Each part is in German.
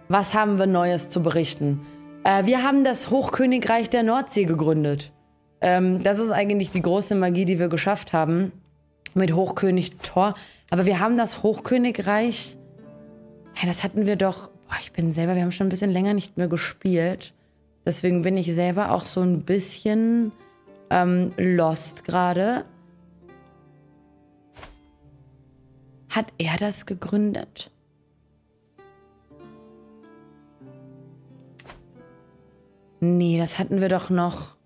Was haben wir Neues zu berichten? Wir haben das Hochkönigreich der Nordsee gegründet. Das ist eigentlich die große Magie, die wir geschafft haben. Mit Hochkönig Thor. Aber wir haben das Hochkönigreich... Ja, das hatten wir doch... Boah, wir haben schon ein bisschen länger nicht mehr gespielt. Deswegen bin ich selber auch so ein bisschen lost gerade. Hat er das gegründet? Nee, das hatten wir doch noch.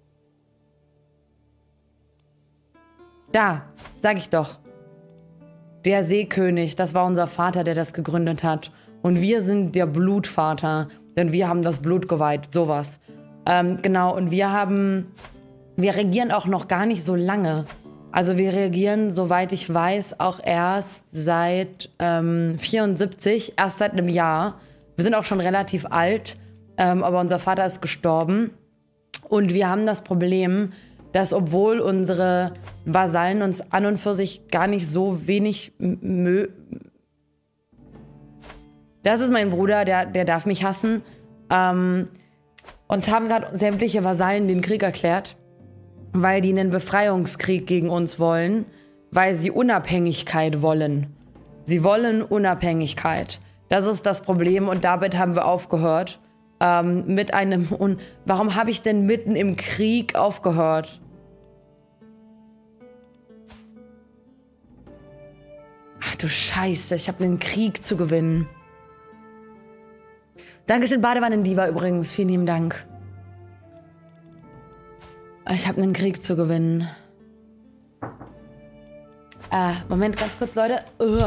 Da, sag ich doch. Der Seekönig, das war unser Vater, der das gegründet hat. Und wir sind der Blutvater, denn wir haben das Blut geweiht, sowas. Genau, und wir regieren auch noch gar nicht so lange. Also wir regieren, soweit ich weiß, auch erst seit 74, erst seit einem Jahr. Wir sind auch schon relativ alt, aber unser Vater ist gestorben. Und wir haben das Problem, dass obwohl unsere Vasallen uns an und für sich gar nicht so wenig Das ist mein Bruder, der darf mich hassen. Uns haben gerade sämtliche Vasallen den Krieg erklärt, weil die einen Befreiungskrieg gegen uns wollen, weil sie Unabhängigkeit wollen. Sie wollen Unabhängigkeit. Das ist das Problem und damit haben wir aufgehört. Warum habe ich denn mitten im Krieg aufgehört? Ach du Scheiße, ich habe einen Krieg zu gewinnen. Dankeschön, Badewannendiva übrigens. Vielen lieben Dank. Ich habe einen Krieg zu gewinnen. Moment, ganz kurz, Leute.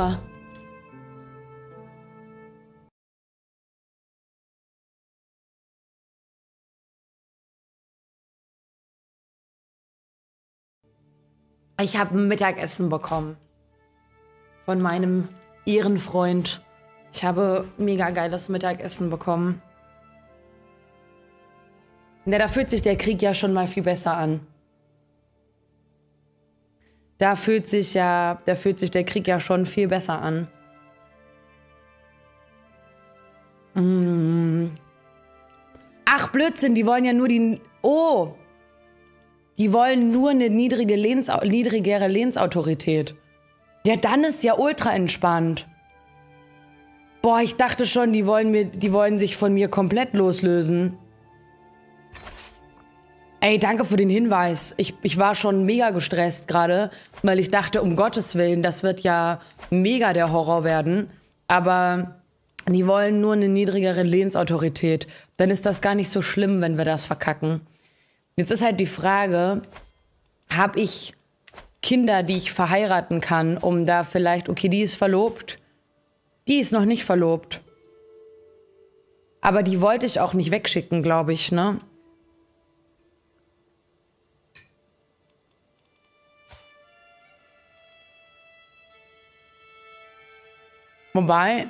Ich habe ein Mittagessen bekommen. Von meinem Ehrenfreund. Ich habe mega geiles Mittagessen bekommen. Ja, da fühlt sich der Krieg ja schon mal viel besser an. Da fühlt sich der Krieg ja schon viel besser an. Ach, Blödsinn, die wollen ja nur die... Oh! Die wollen nur eine niedrigere Lehnsautorität. Ja, dann ist ja ultra entspannt. Boah, ich dachte schon, die wollen sich von mir komplett loslösen. Ey, danke für den Hinweis. Ich war schon mega gestresst gerade, weil ich dachte, um Gottes Willen, das wird ja mega der Horror werden. Aber die wollen nur eine niedrigere Lehnsautorität. Dann ist das gar nicht so schlimm, wenn wir das verkacken. Jetzt ist halt die Frage, habe ich Kinder, die ich verheiraten kann, um da vielleicht, okay, die ist verlobt, die ist noch nicht verlobt. Aber die wollte ich auch nicht wegschicken, glaube ich, ne? Wobei,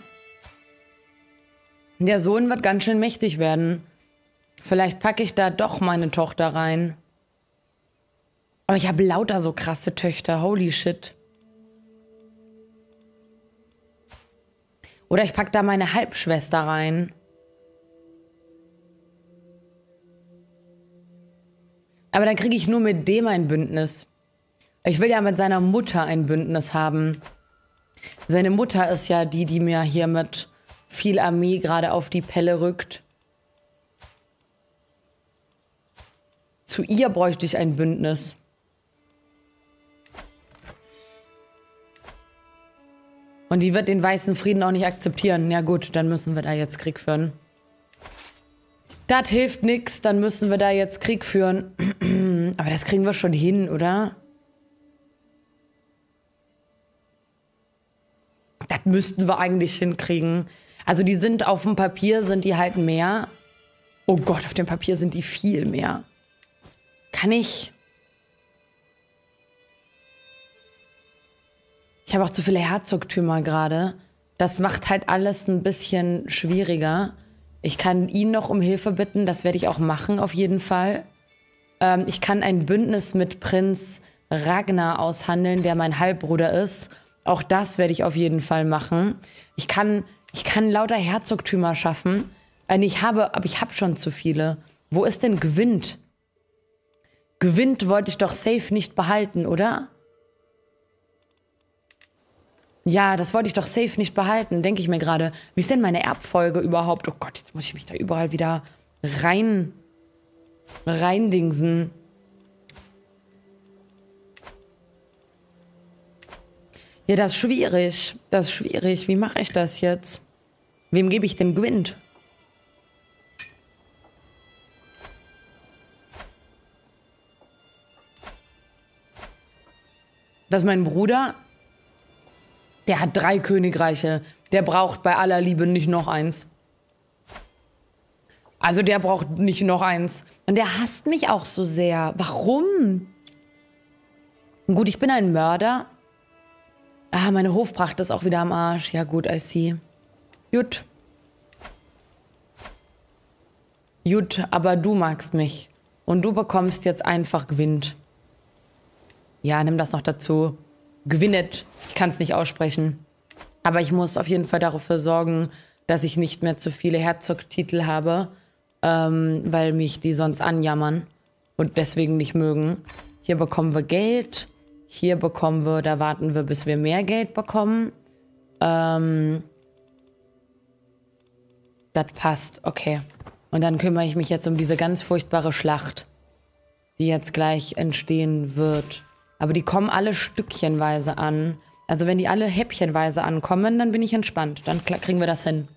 der Sohn wird ganz schön mächtig werden. Vielleicht packe ich da doch meine Tochter rein. Aber ich habe lauter so krasse Töchter, holy shit. Oder ich packe da meine Halbschwester rein. Aber dann kriege ich nur mit dem ein Bündnis. Ich will ja mit seiner Mutter ein Bündnis haben. Seine Mutter ist ja die mir hier mit viel Armee gerade auf die Pelle rückt. Zu ihr bräuchte ich ein Bündnis. Und die wird den weißen Frieden auch nicht akzeptieren. Ja gut, dann müssen wir da jetzt Krieg führen. Das hilft nix, dann müssen wir da jetzt Krieg führen. Aber das kriegen wir schon hin, oder? Das müssten wir eigentlich hinkriegen. Also die sind auf dem Papier, sind die halt mehr. Oh Gott, auf dem Papier sind die viel mehr. Kann ich... Ich habe auch zu viele Herzogtümer gerade. Das macht halt alles ein bisschen schwieriger. Ich kann ihn noch um Hilfe bitten, das werde ich auch machen, auf jeden Fall. Ich kann ein Bündnis mit Prinz Ragnar aushandeln, der mein Halbbruder ist. Auch das werde ich auf jeden Fall machen. Ich kann Ich kann lauter Herzogtümer schaffen. Aber ich habe schon zu viele. Wo ist denn Gwynd? Gwynd wollte ich doch safe nicht behalten, oder? Ja, das wollte ich doch safe nicht behalten, denke ich mir gerade. Wie ist denn meine Erbfolge überhaupt? Oh Gott, jetzt muss ich mich da überall wieder reindingsen. Ja, das ist schwierig. Das ist schwierig. Wie mache ich das jetzt? Wem gebe ich denn Gwynd? Das ist mein Bruder. Der hat 3 Königreiche. Der braucht bei aller Liebe nicht noch eins. Also der braucht nicht noch eins. Und der hasst mich auch so sehr. Warum? Gut, ich bin ein Mörder. Ah, meine Hofpracht ist auch wieder am Arsch. Ja gut, I see. Gut. Gut, aber du magst mich. Und du bekommst jetzt einfach Gwynd. Ja, nimm das noch dazu. Gwyneth. Ich kann es nicht aussprechen. Aber ich muss auf jeden Fall dafür sorgen, dass ich nicht mehr zu viele Herzogtitel habe, weil mich die sonst anjammern und deswegen nicht mögen. Hier bekommen wir Geld. Hier bekommen wir, da warten wir, bis wir mehr Geld bekommen. Das passt, okay. Und dann kümmere ich mich jetzt um diese ganz furchtbare Schlacht, die jetzt gleich entstehen wird. Aber die kommen alle stückchenweise an. Also wenn die alle häppchenweise ankommen, dann bin ich entspannt. Dann kriegen wir das hin.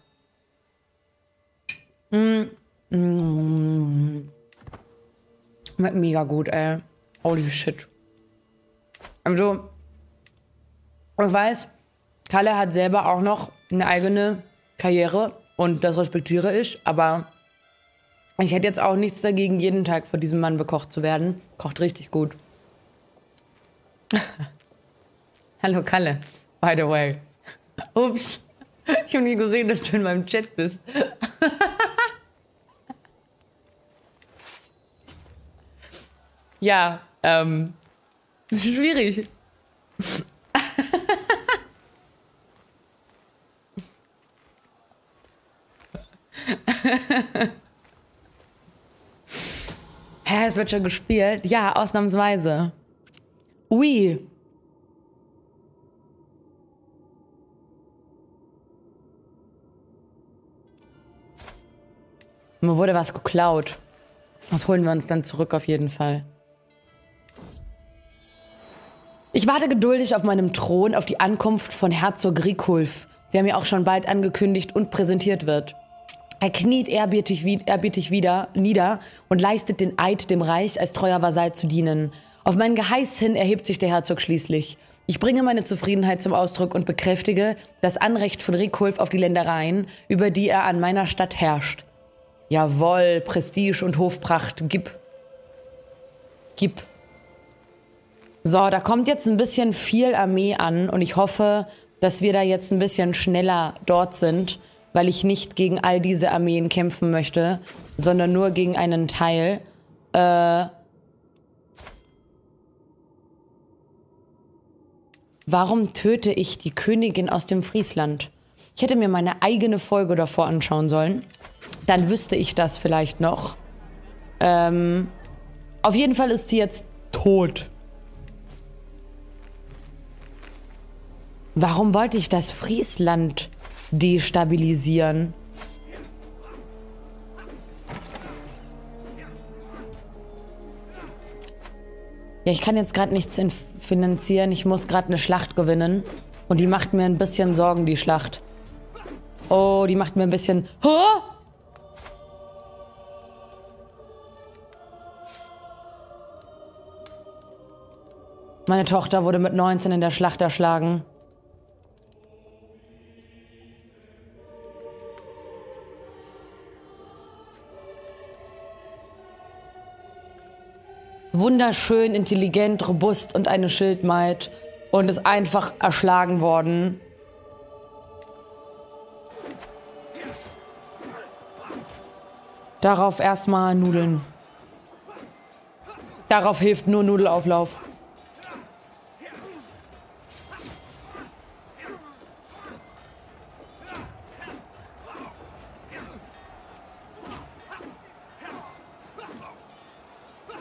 Mega gut, ey. Holy shit. Also, ich weiß, Kalle hat selber auch noch eine eigene Karriere und das respektiere ich, aber ich hätte jetzt auch nichts dagegen, jeden Tag von diesem Mann bekocht zu werden. Kocht richtig gut. Hallo Kalle, by the way. Ups, ich habe nie gesehen, dass du in meinem Chat bist. Ja, das ist schwierig. Hä, es wird schon gespielt? Ja, ausnahmsweise. Ui. Mir wurde was geklaut. Das holen wir uns dann zurück auf jeden Fall. Ich warte geduldig auf meinem Thron auf die Ankunft von Herzog Rikulf, der mir auch schon bald angekündigt und präsentiert wird. Er kniet ehrerbietig nieder und leistet den Eid, dem Reich als treuer Vasall zu dienen. Auf mein Geheiß hin erhebt sich der Herzog schließlich. Ich bringe meine Zufriedenheit zum Ausdruck und bekräftige das Anrecht von Rikulf auf die Ländereien, über die er an meiner Stadt herrscht. Jawohl, Prestige und Hofpracht, gib. Gib. So, da kommt jetzt ein bisschen viel Armee an und ich hoffe, dass wir da jetzt ein bisschen schneller dort sind, weil ich nicht gegen all diese Armeen kämpfen möchte, sondern nur gegen einen Teil. Warum töte ich die Königin aus dem Friesland? Ich hätte mir meine eigene Folge davor anschauen sollen. Dann wüsste ich das vielleicht noch. Auf jeden Fall ist sie jetzt tot. Warum wollte ich das Friesland destabilisieren? Ja, ich kann jetzt gerade nichts finanzieren. Ich muss gerade eine Schlacht gewinnen. Und die macht mir ein bisschen Sorgen, die Schlacht. Oh, die macht mir ein bisschen... Oh! Meine Tochter wurde mit 19 in der Schlacht erschlagen. Wunderschön, intelligent, robust und eine Schildmaid und ist einfach erschlagen worden. Darauf erstmal Nudeln. Darauf hilft nur Nudelauflauf.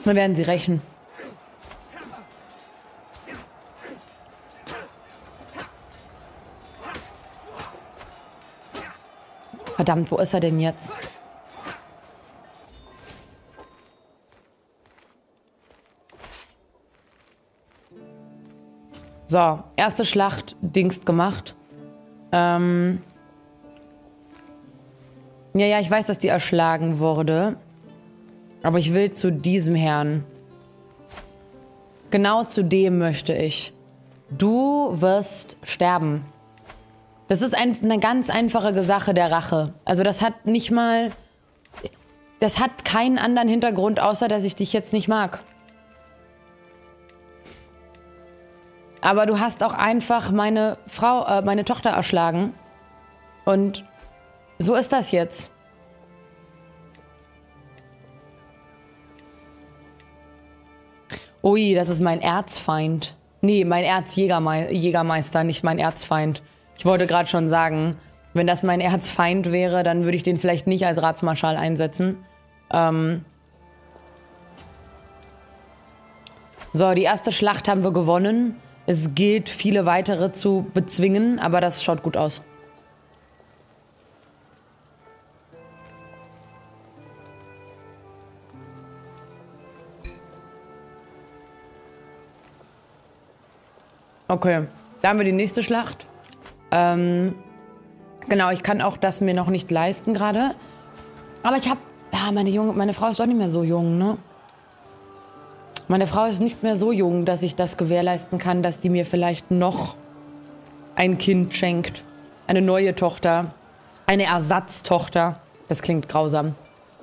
Wir werden sie rächen. Verdammt, wo ist er denn jetzt? So, erste Schlacht, Dings gemacht. Ja, ich weiß, dass die erschlagen wurde. Aber ich will zu diesem Herrn. Genau zu dem möchte ich. Du wirst sterben. Das ist eine ganz einfache Sache der Rache. Also das hat nicht mal... Das hat keinen anderen Hintergrund, außer dass ich dich jetzt nicht mag. Aber du hast auch einfach meine Tochter erschlagen. Und so ist das jetzt. Ui, das ist mein Erzfeind. Nee, mein Erzjägermeister, nicht mein Erzfeind. Ich wollte gerade schon sagen, wenn das mein Erzfeind wäre, dann würde ich den vielleicht nicht als Ratsmarschall einsetzen. So, die erste Schlacht haben wir gewonnen. Es gilt, viele weitere zu bezwingen, aber das schaut gut aus. Okay, da haben wir die nächste Schlacht. Genau, ich kann auch das mir noch nicht leisten gerade. Aber ich habe... Ja, meine Frau ist doch nicht mehr so jung, ne? Meine Frau ist nicht mehr so jung, dass ich das gewährleisten kann, dass die mir vielleicht noch ein Kind schenkt. Eine neue Tochter. Eine Ersatztochter. Das klingt grausam.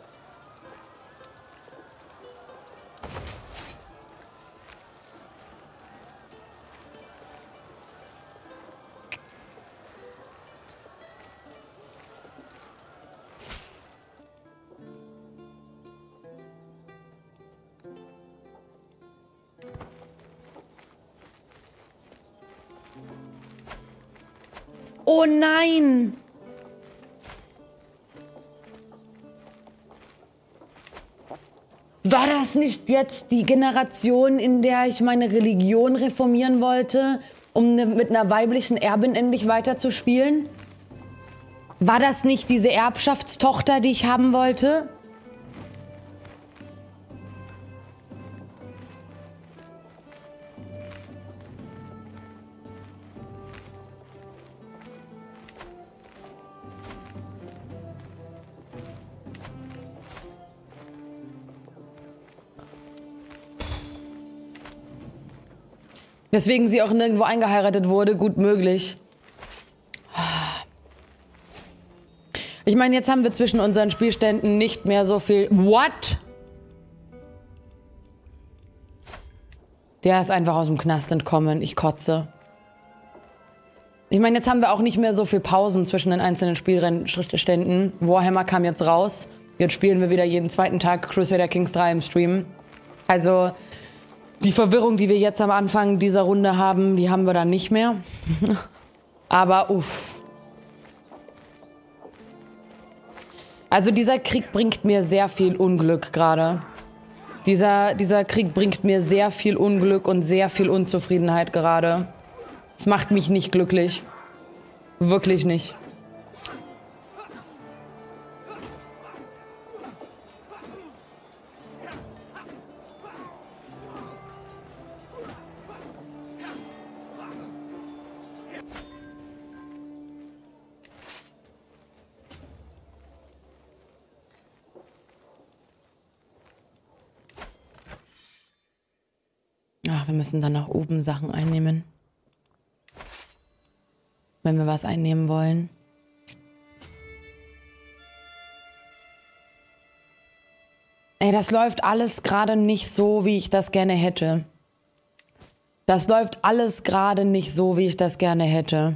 Oh nein! War das nicht jetzt die Generation, in der ich meine Religion reformieren wollte, um mit einer weiblichen Erbin endlich weiterzuspielen? War das nicht diese Erbschaftstochter, die ich haben wollte? Weswegen sie auch nirgendwo eingeheiratet wurde, gut möglich. Ich meine, jetzt haben wir zwischen unseren Spielständen nicht mehr so viel... What? Der ist einfach aus dem Knast entkommen. Ich kotze. Ich meine, jetzt haben wir auch nicht mehr so viel Pausen zwischen den einzelnen Spielständen. Warhammer kam jetzt raus. Jetzt spielen wir wieder jeden zweiten Tag Crusader Kings 3 im Stream. Also... Die Verwirrung, die wir jetzt am Anfang dieser Runde haben, die haben wir dann nicht mehr. Aber uff. Also dieser Krieg bringt mir sehr viel Unglück gerade. Dieser Krieg bringt mir sehr viel Unglück und sehr viel Unzufriedenheit gerade. Es macht mich nicht glücklich. Wirklich nicht. Ach, wir müssen dann nach oben Sachen einnehmen. Wenn wir was einnehmen wollen. Ey, das läuft alles gerade nicht so, wie ich das gerne hätte. Das läuft alles gerade nicht so, wie ich das gerne hätte.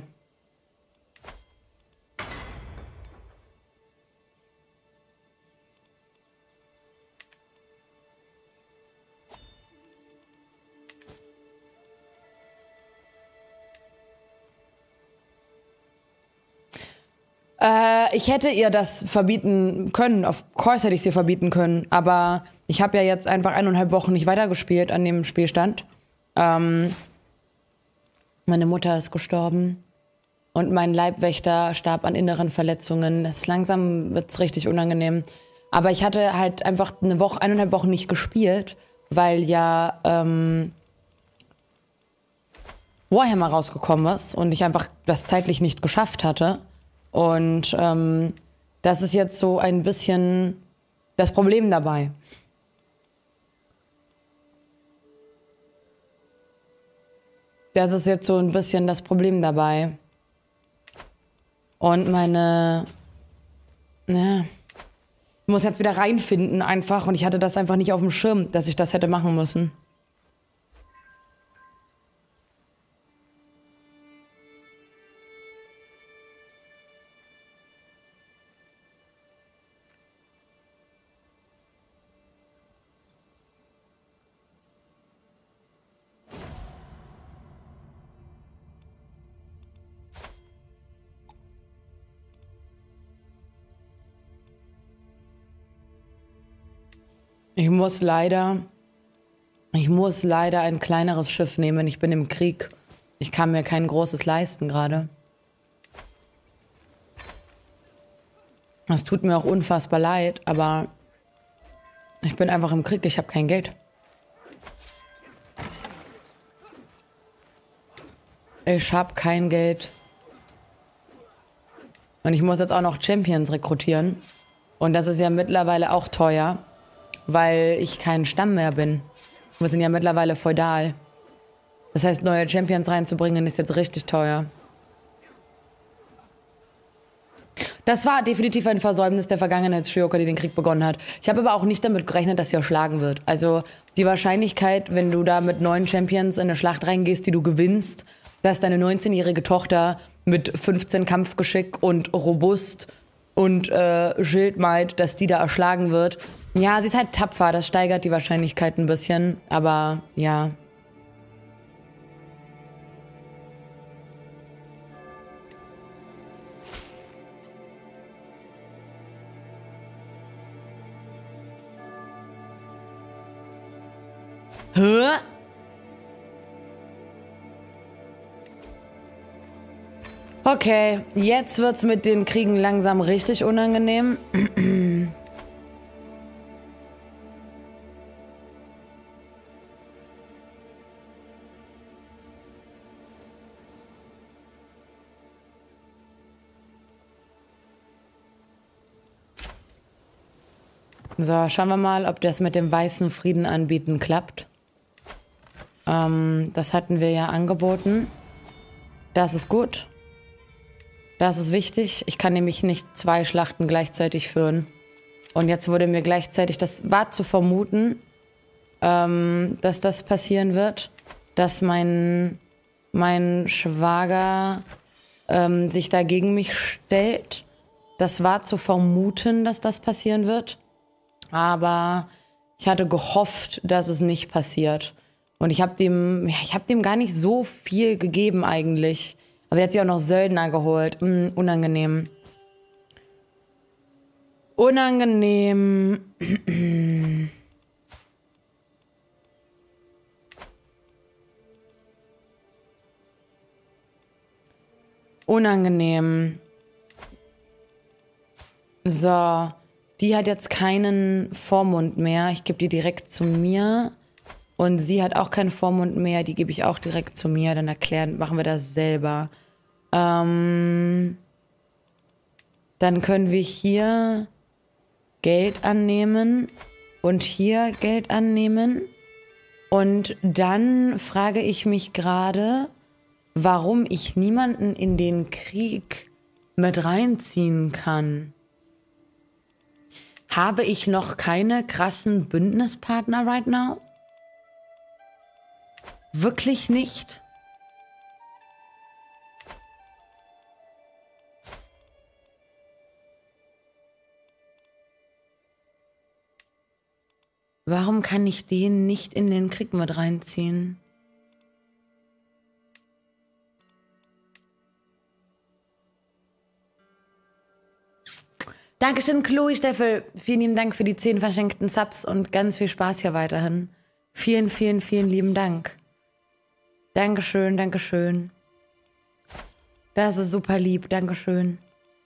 Ich hätte ihr das verbieten können. Of course hätte ich sie verbieten können. Aber ich habe ja jetzt einfach 1,5 Wochen nicht weitergespielt an dem Spielstand. Meine Mutter ist gestorben. Und mein Leibwächter starb an inneren Verletzungen. Langsam wird's richtig unangenehm. Aber ich hatte halt einfach 1,5 Wochen nicht gespielt, weil ja Warhammer rausgekommen ist und ich einfach das zeitlich nicht geschafft hatte. Und das ist jetzt so ein bisschen das Problem dabei. Das ist jetzt so ein bisschen das Problem dabei. Und ich muss jetzt wieder reinfinden einfach. Und ich hatte das einfach nicht auf dem Schirm, dass ich das hätte machen müssen. Ich muss leider ein kleineres Schiff nehmen. Ich bin im Krieg. Ich kann mir kein großes leisten gerade. Das tut mir auch unfassbar leid, aber ich bin einfach im Krieg. Ich habe kein Geld. Ich habe kein Geld. Und ich muss jetzt auch noch Champions rekrutieren. Und das ist ja mittlerweile auch teuer. Weil ich kein Stamm mehr bin. Wir sind ja mittlerweile feudal. Das heißt, neue Champions reinzubringen, ist jetzt richtig teuer. Das war definitiv ein Versäumnis der Vergangenheits-Shioka, die den Krieg begonnen hat. Ich habe aber auch nicht damit gerechnet, dass sie erschlagen wird. Also die Wahrscheinlichkeit, wenn du da mit 9 Champions in eine Schlacht reingehst, die du gewinnst, dass deine 19-jährige Tochter mit 15 Kampfgeschick und robust und Schildmaid, dass die da erschlagen wird. Ja, sie ist halt tapfer, das steigert die Wahrscheinlichkeit ein bisschen, aber ja. Hä? Okay, jetzt wird's mit den Kriegen langsam richtig unangenehm. So, schauen wir mal, ob das mit dem weißen Frieden anbieten klappt. Das hatten wir ja angeboten. Das ist gut. Das ist wichtig. Ich kann nämlich nicht 2 Schlachten gleichzeitig führen. Und jetzt wurde mir gleichzeitig, das war zu vermuten, dass das passieren wird, dass mein Schwager sich da gegen mich stellt. Das war zu vermuten, dass das passieren wird. Aber ich hatte gehofft, dass es nicht passiert. Und ich habe dem gar nicht so viel gegeben eigentlich. Aber er hat sich auch noch Söldner geholt. Unangenehm. Unangenehm. Unangenehm. So. Die hat jetzt keinen Vormund mehr. Ich gebe die direkt zu mir. Und sie hat auch keinen Vormund mehr. Die gebe ich auch direkt zu mir. Dann machen wir das selber. Dann können wir hier Geld annehmen. Und hier Geld annehmen. Und dann frage ich mich gerade, warum ich niemanden in den Krieg mit reinziehen kann. Habe ich noch keine krassen Bündnispartner right now? Wirklich nicht? Warum kann ich den nicht in den Krieg mit reinziehen? Dankeschön, Chloe Steffel. Vielen lieben Dank für die 10 verschenkten Subs und ganz viel Spaß hier weiterhin. Vielen, vielen, vielen lieben Dank. Dankeschön, Dankeschön. Das ist super lieb, Dankeschön.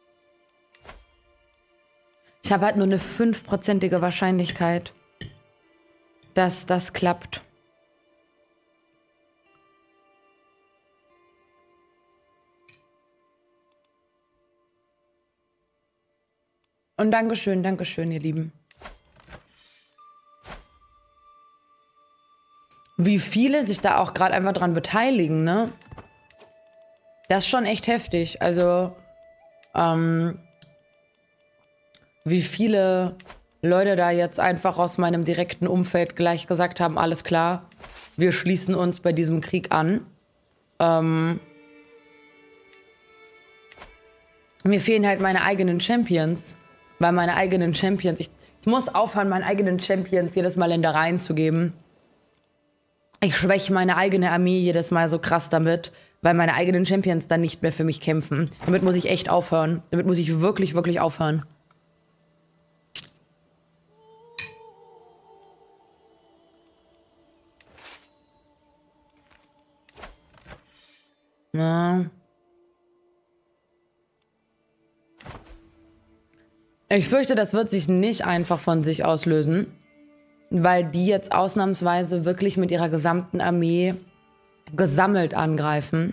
Ich habe halt nur eine 5%ige Wahrscheinlichkeit, dass das klappt. Und Dankeschön, Dankeschön, ihr Lieben. Wie viele sich da auch gerade einfach dran beteiligen, ne? Das ist schon echt heftig. Also, wie viele Leute da jetzt einfach aus meinem direkten Umfeld gleich gesagt haben, alles klar, wir schließen uns bei diesem Krieg an. Mir fehlen halt meine eigenen Champions. Weil meine eigenen Champions... Ich muss aufhören, meinen eigenen Champions jedes Mal Ländereien zu geben. Ich schwäche meine eigene Armee jedes Mal so krass damit, weil meine eigenen Champions dann nicht mehr für mich kämpfen. Damit muss ich echt aufhören. Damit muss ich wirklich, wirklich aufhören. Ja. Ich fürchte, das wird sich nicht einfach von sich auslösen, weil die jetzt ausnahmsweise wirklich mit ihrer gesamten Armee gesammelt angreifen.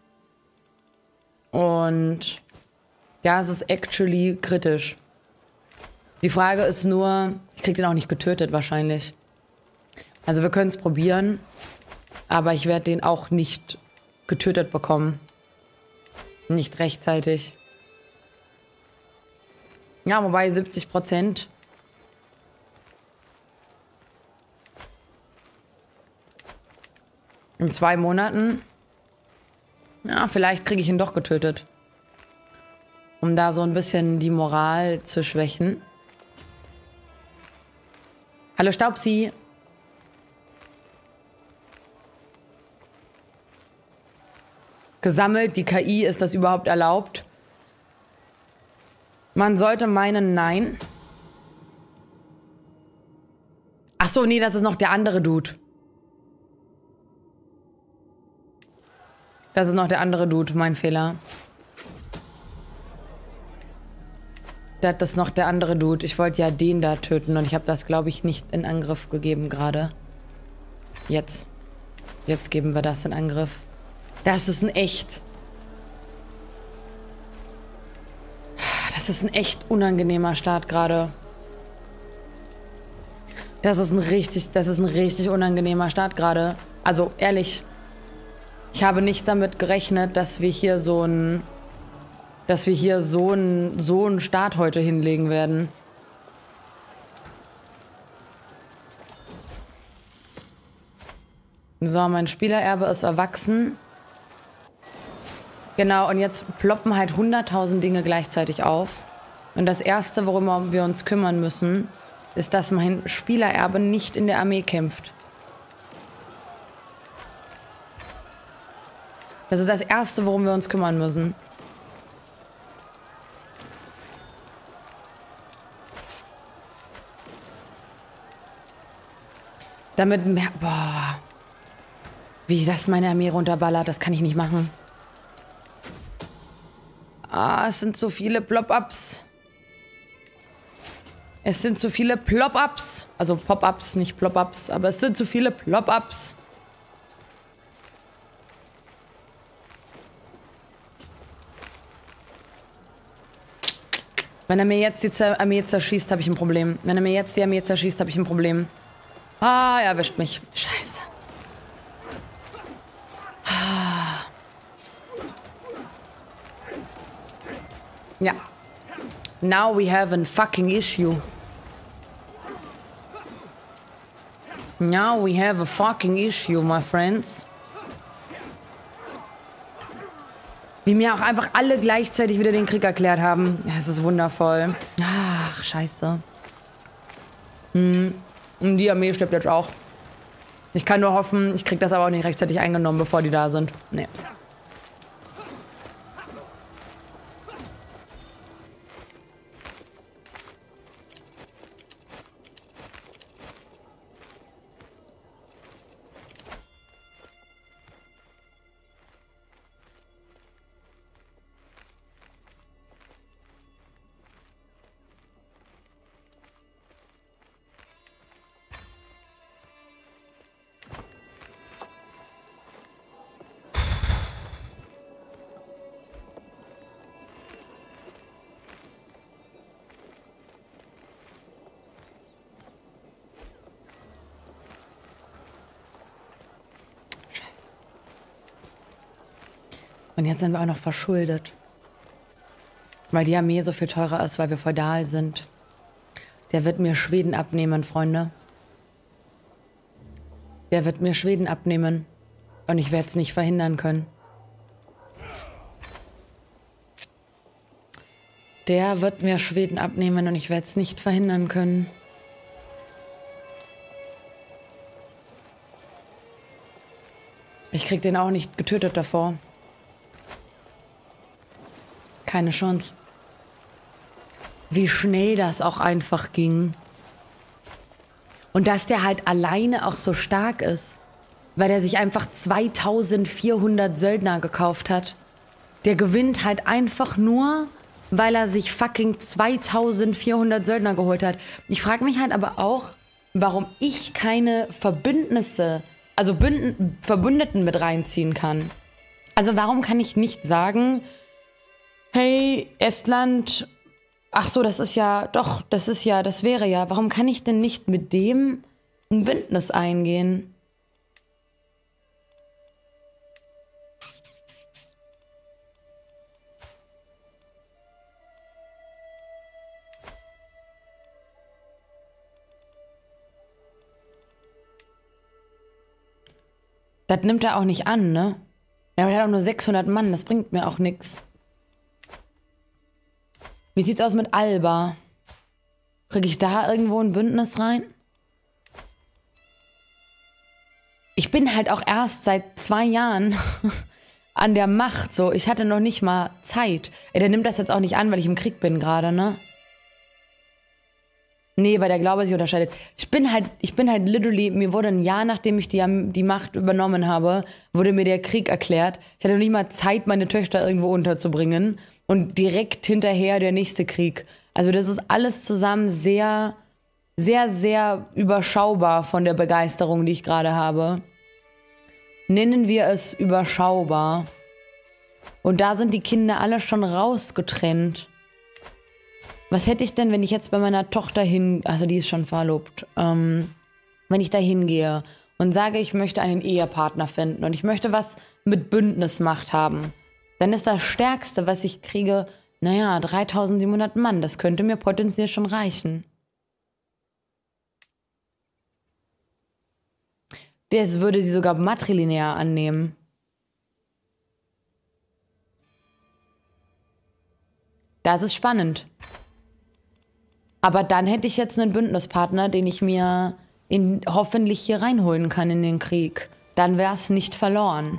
Und ja, es ist actually kritisch. Die Frage ist nur, ich krieg den auch nicht getötet wahrscheinlich. Also wir können es probieren, aber ich werde den auch nicht getötet bekommen. Nicht rechtzeitig. Ja, wobei 70%. In 2 Monaten. Ja, vielleicht kriege ich ihn doch getötet. Um da so ein bisschen die Moral zu schwächen. Hallo Staubsi. Gesammelt, die KI, ist das überhaupt erlaubt? Man sollte meinen, nein. Ach so, nee, das ist noch der andere Dude. Das ist noch der andere Dude, mein Fehler. Das ist noch der andere Dude. Ich wollte ja den da töten und ich habe das, glaube ich, nicht in Angriff gegeben gerade. Jetzt. Jetzt geben wir das in Angriff. Das ist ein echt... Das ist ein echt unangenehmer Start gerade. Das ist ein richtig unangenehmer Start gerade. Also ehrlich, ich habe nicht damit gerechnet, dass wir hier so einen Start heute hinlegen werden. So, mein Spielererbe ist erwachsen. Genau, und jetzt ploppen halt 100.000 Dinge gleichzeitig auf. Und das Erste, worum wir uns kümmern müssen, ist, dass mein Spielererbe nicht in der Armee kämpft. Das ist das Erste, worum wir uns kümmern müssen. Damit... Boah. Wie das meine Armee runterballert, das kann ich nicht machen. Ah, es sind so viele Plop-Ups. Es sind zu viele Plop-Ups. Also Pop-Ups, nicht Plop-Ups. Aber es sind zu viele Plop-Ups. Wenn er mir jetzt die Armee zerschießt, habe ich ein Problem. Wenn er mir jetzt die Armee zerschießt, habe ich ein Problem. Ah, er erwischt mich. Scheiße. Ja. Now we have a fucking issue. Now we have a fucking issue, my friends. Wie mir auch einfach alle gleichzeitig wieder den Krieg erklärt haben. Ja, es ist wundervoll. Ach, scheiße. Und die Armee stirbt jetzt auch. Ich kann nur hoffen, ich krieg das aber auch nicht rechtzeitig eingenommen, bevor die da sind. Nee. Und jetzt sind wir auch noch verschuldet. Weil die Armee so viel teurer ist, weil wir feudal sind. Der wird mir Schweden abnehmen, Freunde. Der wird mir Schweden abnehmen. Und ich werde es nicht verhindern können. Der wird mir Schweden abnehmen und ich werde es nicht verhindern können. Ich krieg den auch nicht getötet davor. Keine Chance. Wie schnell das auch einfach ging. Und dass der halt alleine auch so stark ist. Weil er sich einfach 2400 Söldner gekauft hat. Der gewinnt halt einfach nur, weil er sich fucking 2400 Söldner geholt hat. Ich frage mich halt aber auch, warum ich keine Verbündnisse, also Verbündeten mit reinziehen kann. Also warum kann ich nicht sagen, hey, Estland, ach so, das wäre ja, warum kann ich denn nicht mit dem ein Bündnis eingehen? Das nimmt er auch nicht an, ne? Ja, aber er hat auch nur 600 Mann, das bringt mir auch nix. Wie sieht's aus mit Alba? Krieg ich da irgendwo ein Bündnis rein? Ich bin halt auch erst seit 2 Jahren an der Macht, so. Ich hatte noch nicht mal Zeit. Ey, der nimmt das jetzt auch nicht an, weil ich im Krieg bin gerade, ne? Nee, weil der Glaube sich unterscheidet. Ich bin halt literally, mir wurde ein Jahr, nachdem ich die Macht übernommen habe, wurde mir der Krieg erklärt. Ich hatte noch nicht mal Zeit, meine Töchter irgendwo unterzubringen. Und direkt hinterher der nächste Krieg. Also das ist alles zusammen sehr, sehr, sehr überschaubar von der Begeisterung, die ich gerade habe. Nennen wir es überschaubar. Und da sind die Kinder alle schon rausgetrennt. Was hätte ich denn, wenn ich jetzt bei meiner Tochter also die ist schon verlobt, wenn ich da hingehe und sage, ich möchte einen Ehepartner finden und ich möchte was mit Bündnismacht haben, dann ist das Stärkste, was ich kriege, naja, 3700 Mann. Das könnte mir potenziell schon reichen. Das würde sie sogar matrilinear annehmen. Das ist spannend. Aber dann hätte ich jetzt einen Bündnispartner, den ich mir hoffentlich hier reinholen kann in den Krieg. Dann wäre es nicht verloren.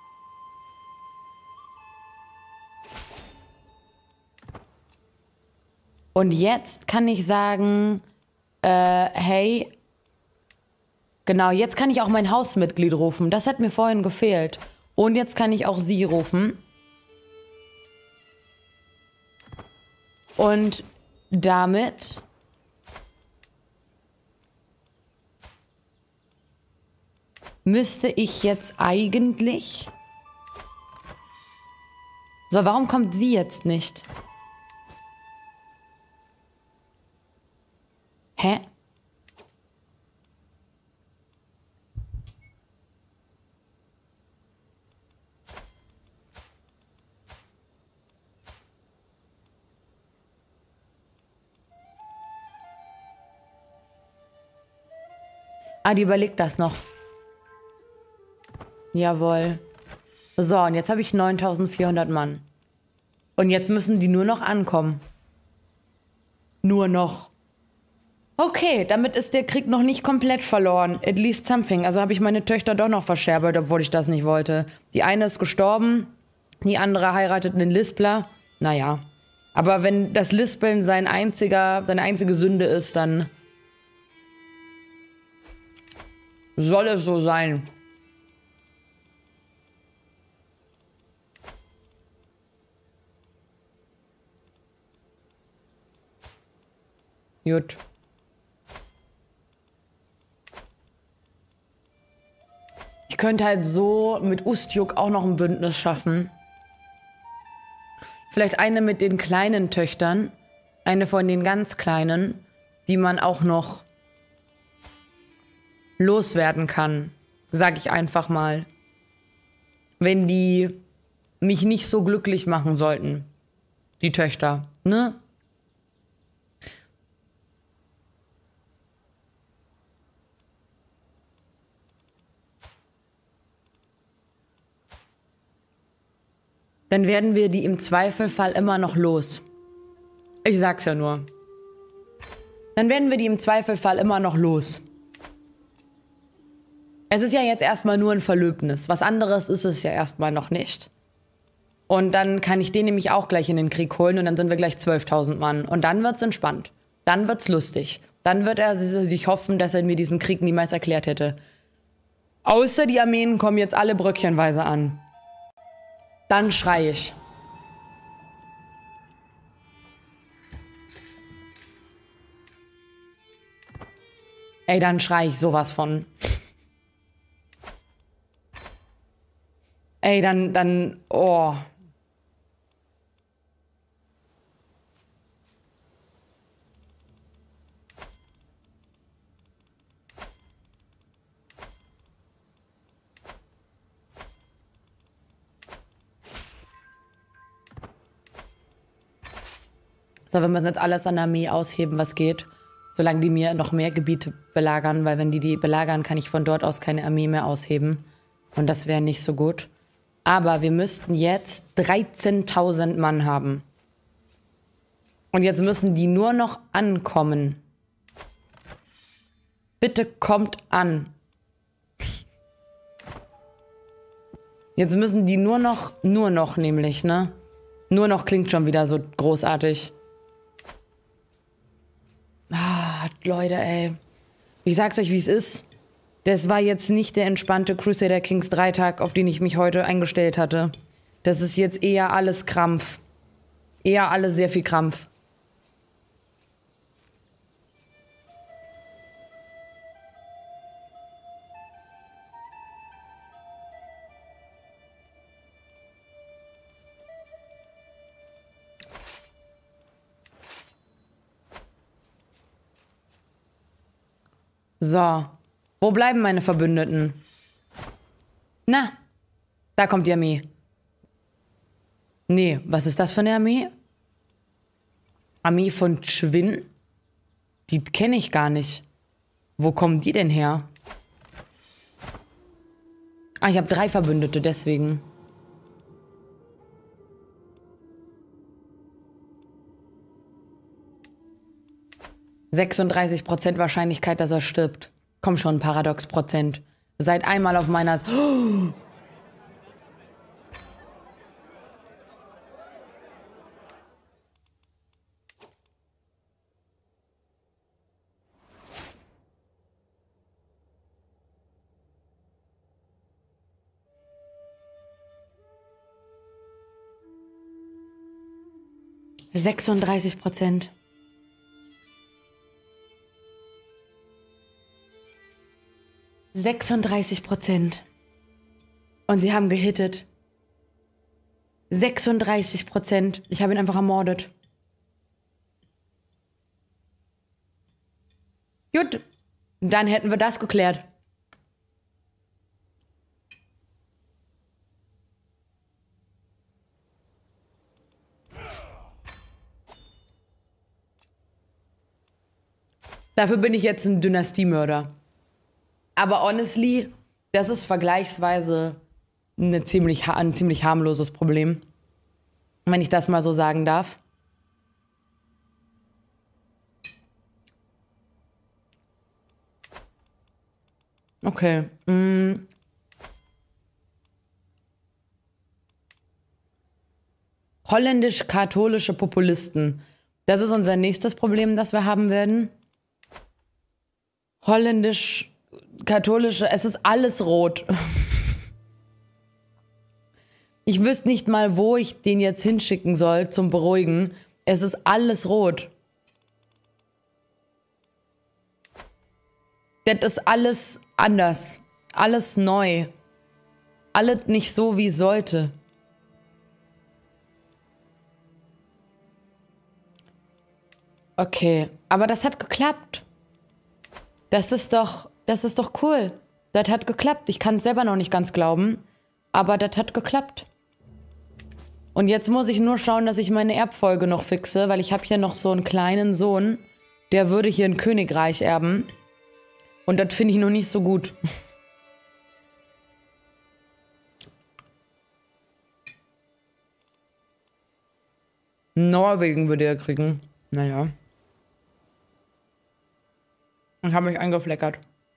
Und jetzt kann ich sagen, hey, genau, jetzt kann ich auch mein Hausmitglied rufen. Das hat mir vorhin gefehlt. Und jetzt kann ich auch sie rufen. Und damit müsste ich jetzt eigentlich... So, warum kommt sie jetzt nicht? Hä? Ah, die überlegt das noch. Jawohl. So, und jetzt habe ich 9400 Mann. Und jetzt müssen die nur noch ankommen. Nur noch. Okay, damit ist der Krieg noch nicht komplett verloren. At least something. Also habe ich meine Töchter doch noch verscherbelt, obwohl ich das nicht wollte. Die eine ist gestorben, die andere heiratet einen Lispler. Naja. Aber wenn das Lispeln seine einzige Sünde ist, dann soll es so sein. Gut. Ich könnte halt so mit Ustjuk auch noch ein Bündnis schaffen. Vielleicht eine mit den kleinen Töchtern. Eine von den ganz kleinen, die man auch noch loswerden kann. Sag ich einfach mal. Wenn die mich nicht so glücklich machen sollten. Die Töchter, ne? Dann werden wir die im Zweifelfall immer noch los. Ich sag's ja nur. Dann werden wir die im Zweifelfall immer noch los. Es ist ja jetzt erstmal nur ein Verlöbnis. Was anderes ist es ja erstmal noch nicht. Und dann kann ich den nämlich auch gleich in den Krieg holen und dann sind wir gleich 12.000 Mann. Und dann wird's entspannt. Dann wird's lustig. Dann wird er sich hoffen, dass er mir diesen Krieg niemals erklärt hätte. Außer die Armeen kommen jetzt alle bröckchenweise an. Dann schrei ich. Ey, dann schrei ich sowas von. Ey, oh. So, wir müssen jetzt alles an der Armee ausheben, was geht. Solange die mir noch mehr Gebiete belagern, weil wenn die belagern, kann ich von dort aus keine Armee mehr ausheben. Und das wäre nicht so gut. Aber wir müssten jetzt 13.000 Mann haben. Und jetzt müssen die nur noch ankommen. Bitte kommt an. Jetzt müssen die nur noch nämlich, ne? Nur noch klingt schon wieder so großartig. Ah, Leute, ey. Ich sag's euch, wie es ist. Das war jetzt nicht der entspannte Crusader Kings 3 Tag, auf den ich mich heute eingestellt hatte. Das ist jetzt eher alles Krampf. Eher alles sehr viel Krampf. So. Wo bleiben meine Verbündeten? Na, da kommt die Armee. Nee, was ist das für eine Armee? Armee von Schwinn? Die kenne ich gar nicht. Wo kommen die denn her? Ah, ich habe 3 Verbündete, deswegen. %36 Wahrscheinlichkeit, dass er stirbt. Komm schon, Paradox Prozent. Seid einmal auf meiner... Oh! %36. 36%. Und sie haben gehittet. 36%. Ich habe ihn einfach ermordet. Gut. Dann hätten wir das geklärt. Dafür bin ich jetzt ein Dynastiemörder. Aber honestly, das ist vergleichsweise ein ziemlich harmloses Problem. Wenn ich das mal so sagen darf. Okay. Holländisch-katholische Populisten. Das ist unser nächstes Problem, das wir haben werden. Holländisch-katholische, es ist alles rot. Ich wüsste nicht mal, wo ich den jetzt hinschicken soll zum Beruhigen. Es ist alles rot. Das ist alles anders. Alles neu. Alles nicht so, wie es sollte. Okay, aber das hat geklappt. Das ist doch cool. Das hat geklappt. Ich kann es selber noch nicht ganz glauben, aber das hat geklappt. Und jetzt muss ich nur schauen, dass ich meine Erbfolge noch fixe, weil ich habe hier noch so einen kleinen Sohn, der würde hier ein Königreich erben. Und das finde ich noch nicht so gut. Norwegen würde er kriegen. Naja. Ich habe mich eingefleckert.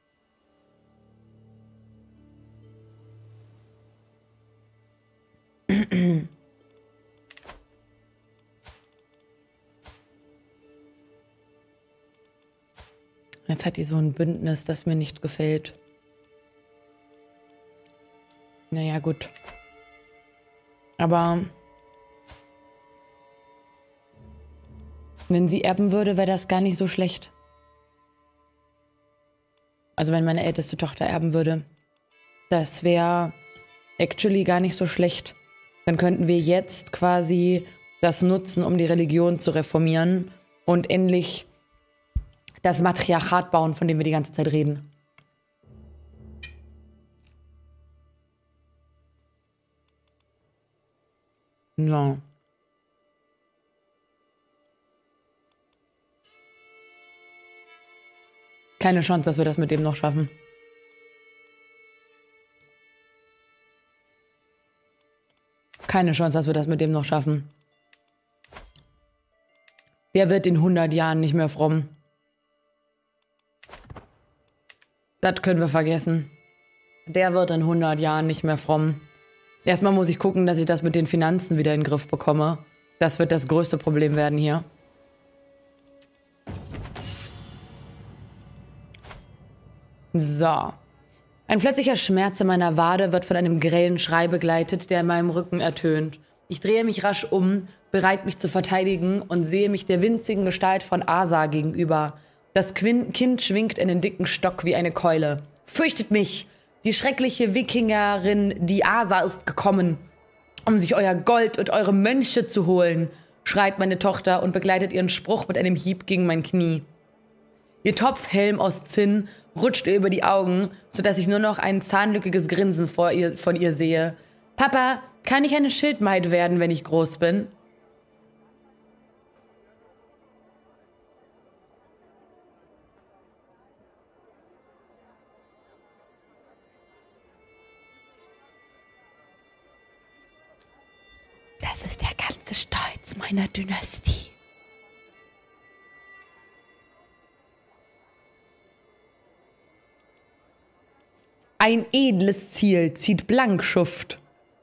Jetzt hat die so ein Bündnis, das mir nicht gefällt. Naja, gut. Aber wenn sie erben würde, wäre das gar nicht so schlecht. Also wenn meine älteste Tochter erben würde. Das wäre actually gar nicht so schlecht. Dann könnten wir jetzt quasi das nutzen, um die Religion zu reformieren und endlich das Matriarchat bauen, von dem wir die ganze Zeit reden. Ja. Keine Chance, dass wir das mit dem noch schaffen. Keine Chance, dass wir das mit dem noch schaffen. Der wird in 100 Jahren nicht mehr fromm. Das können wir vergessen. Der wird in 100 Jahren nicht mehr fromm. Erstmal muss ich gucken, dass ich das mit den Finanzen wieder in den Griff bekomme. Das wird das größte Problem werden hier. So. Ein plötzlicher Schmerz in meiner Wade wird von einem grellen Schrei begleitet, der in meinem Rücken ertönt. Ich drehe mich rasch um, bereit mich zu verteidigen und sehe mich der winzigen Gestalt von Asa gegenüber. Das Kind schwingt einen dicken Stock wie eine Keule. Fürchtet mich! Die schreckliche Wikingerin, die Asa, ist gekommen, um sich euer Gold und eure Mönche zu holen, schreit meine Tochter und begleitet ihren Spruch mit einem Hieb gegen mein Knie. Ihr Topfhelm aus Zinn rutscht ihr über die Augen, sodass ich nur noch ein zahnlückiges Grinsen von ihr sehe. Papa, kann ich eine Schildmaid werden, wenn ich groß bin? Das ist der ganze Stolz meiner Dynastie. Ein edles Ziel zieht Blankschuft.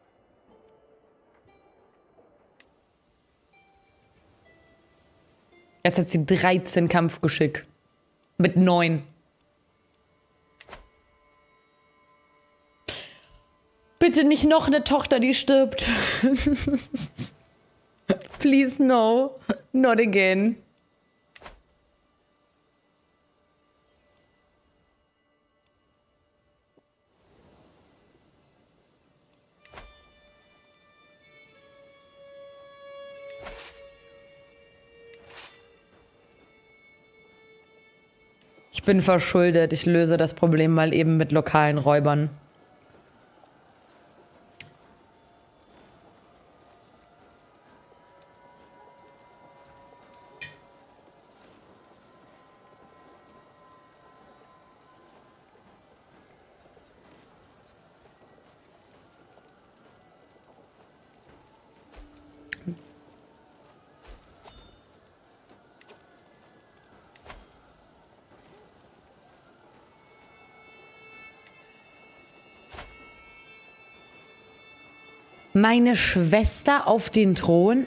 Jetzt hat sie 13 Kampfgeschick. Mit 9. Bitte nicht noch eine Tochter, die stirbt. Please no. Not again. Ich bin verschuldet. Ich löse das Problem mal eben mit lokalen Räubern. Meine Schwester auf den Thron?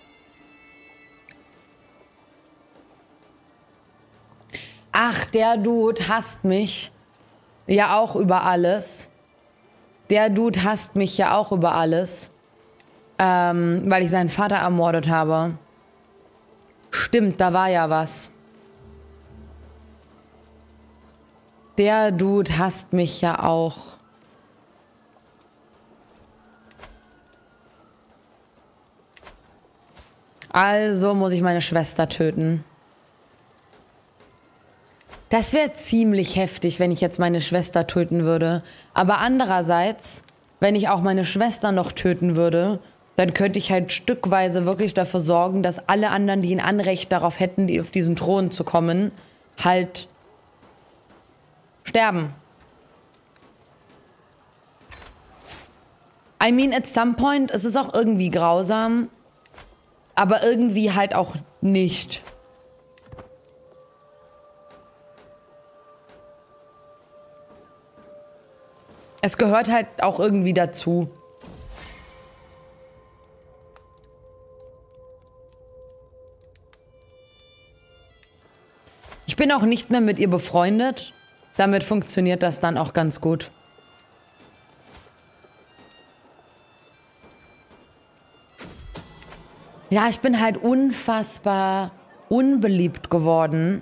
Ach, der Dude hasst mich ja auch über alles. Der Dude hasst mich ja auch über alles. Weil ich seinen Vater ermordet habe. Stimmt, da war ja was. Der Dude hasst mich ja auch. Also muss ich meine Schwester töten. Das wäre ziemlich heftig, wenn ich jetzt meine Schwester töten würde. Aber andererseits, wenn ich auch meine Schwester noch töten würde, dann könnte ich halt stückweise wirklich dafür sorgen, dass alle anderen, die ein Anrecht darauf hätten, auf diesen Thron zu kommen, halt sterben. I mean, at some point, es ist auch irgendwie grausam, aber irgendwie halt auch nicht. Es gehört halt auch irgendwie dazu. Ich bin auch nicht mehr mit ihr befreundet. Damit funktioniert das dann auch ganz gut. Ja, ich bin halt unfassbar unbeliebt geworden.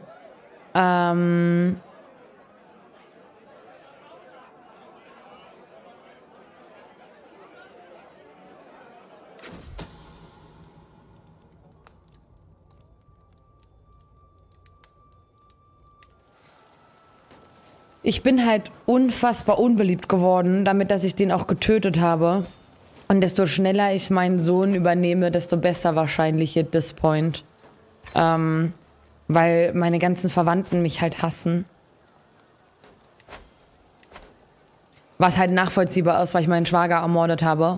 Ich bin halt unfassbar unbeliebt geworden, damit, dass ich den auch getötet habe. Und desto schneller ich meinen Sohn übernehme, desto besser wahrscheinlich at this point. Weil meine ganzen Verwandten mich halt hassen. Was halt nachvollziehbar ist, weil ich meinen Schwager ermordet habe.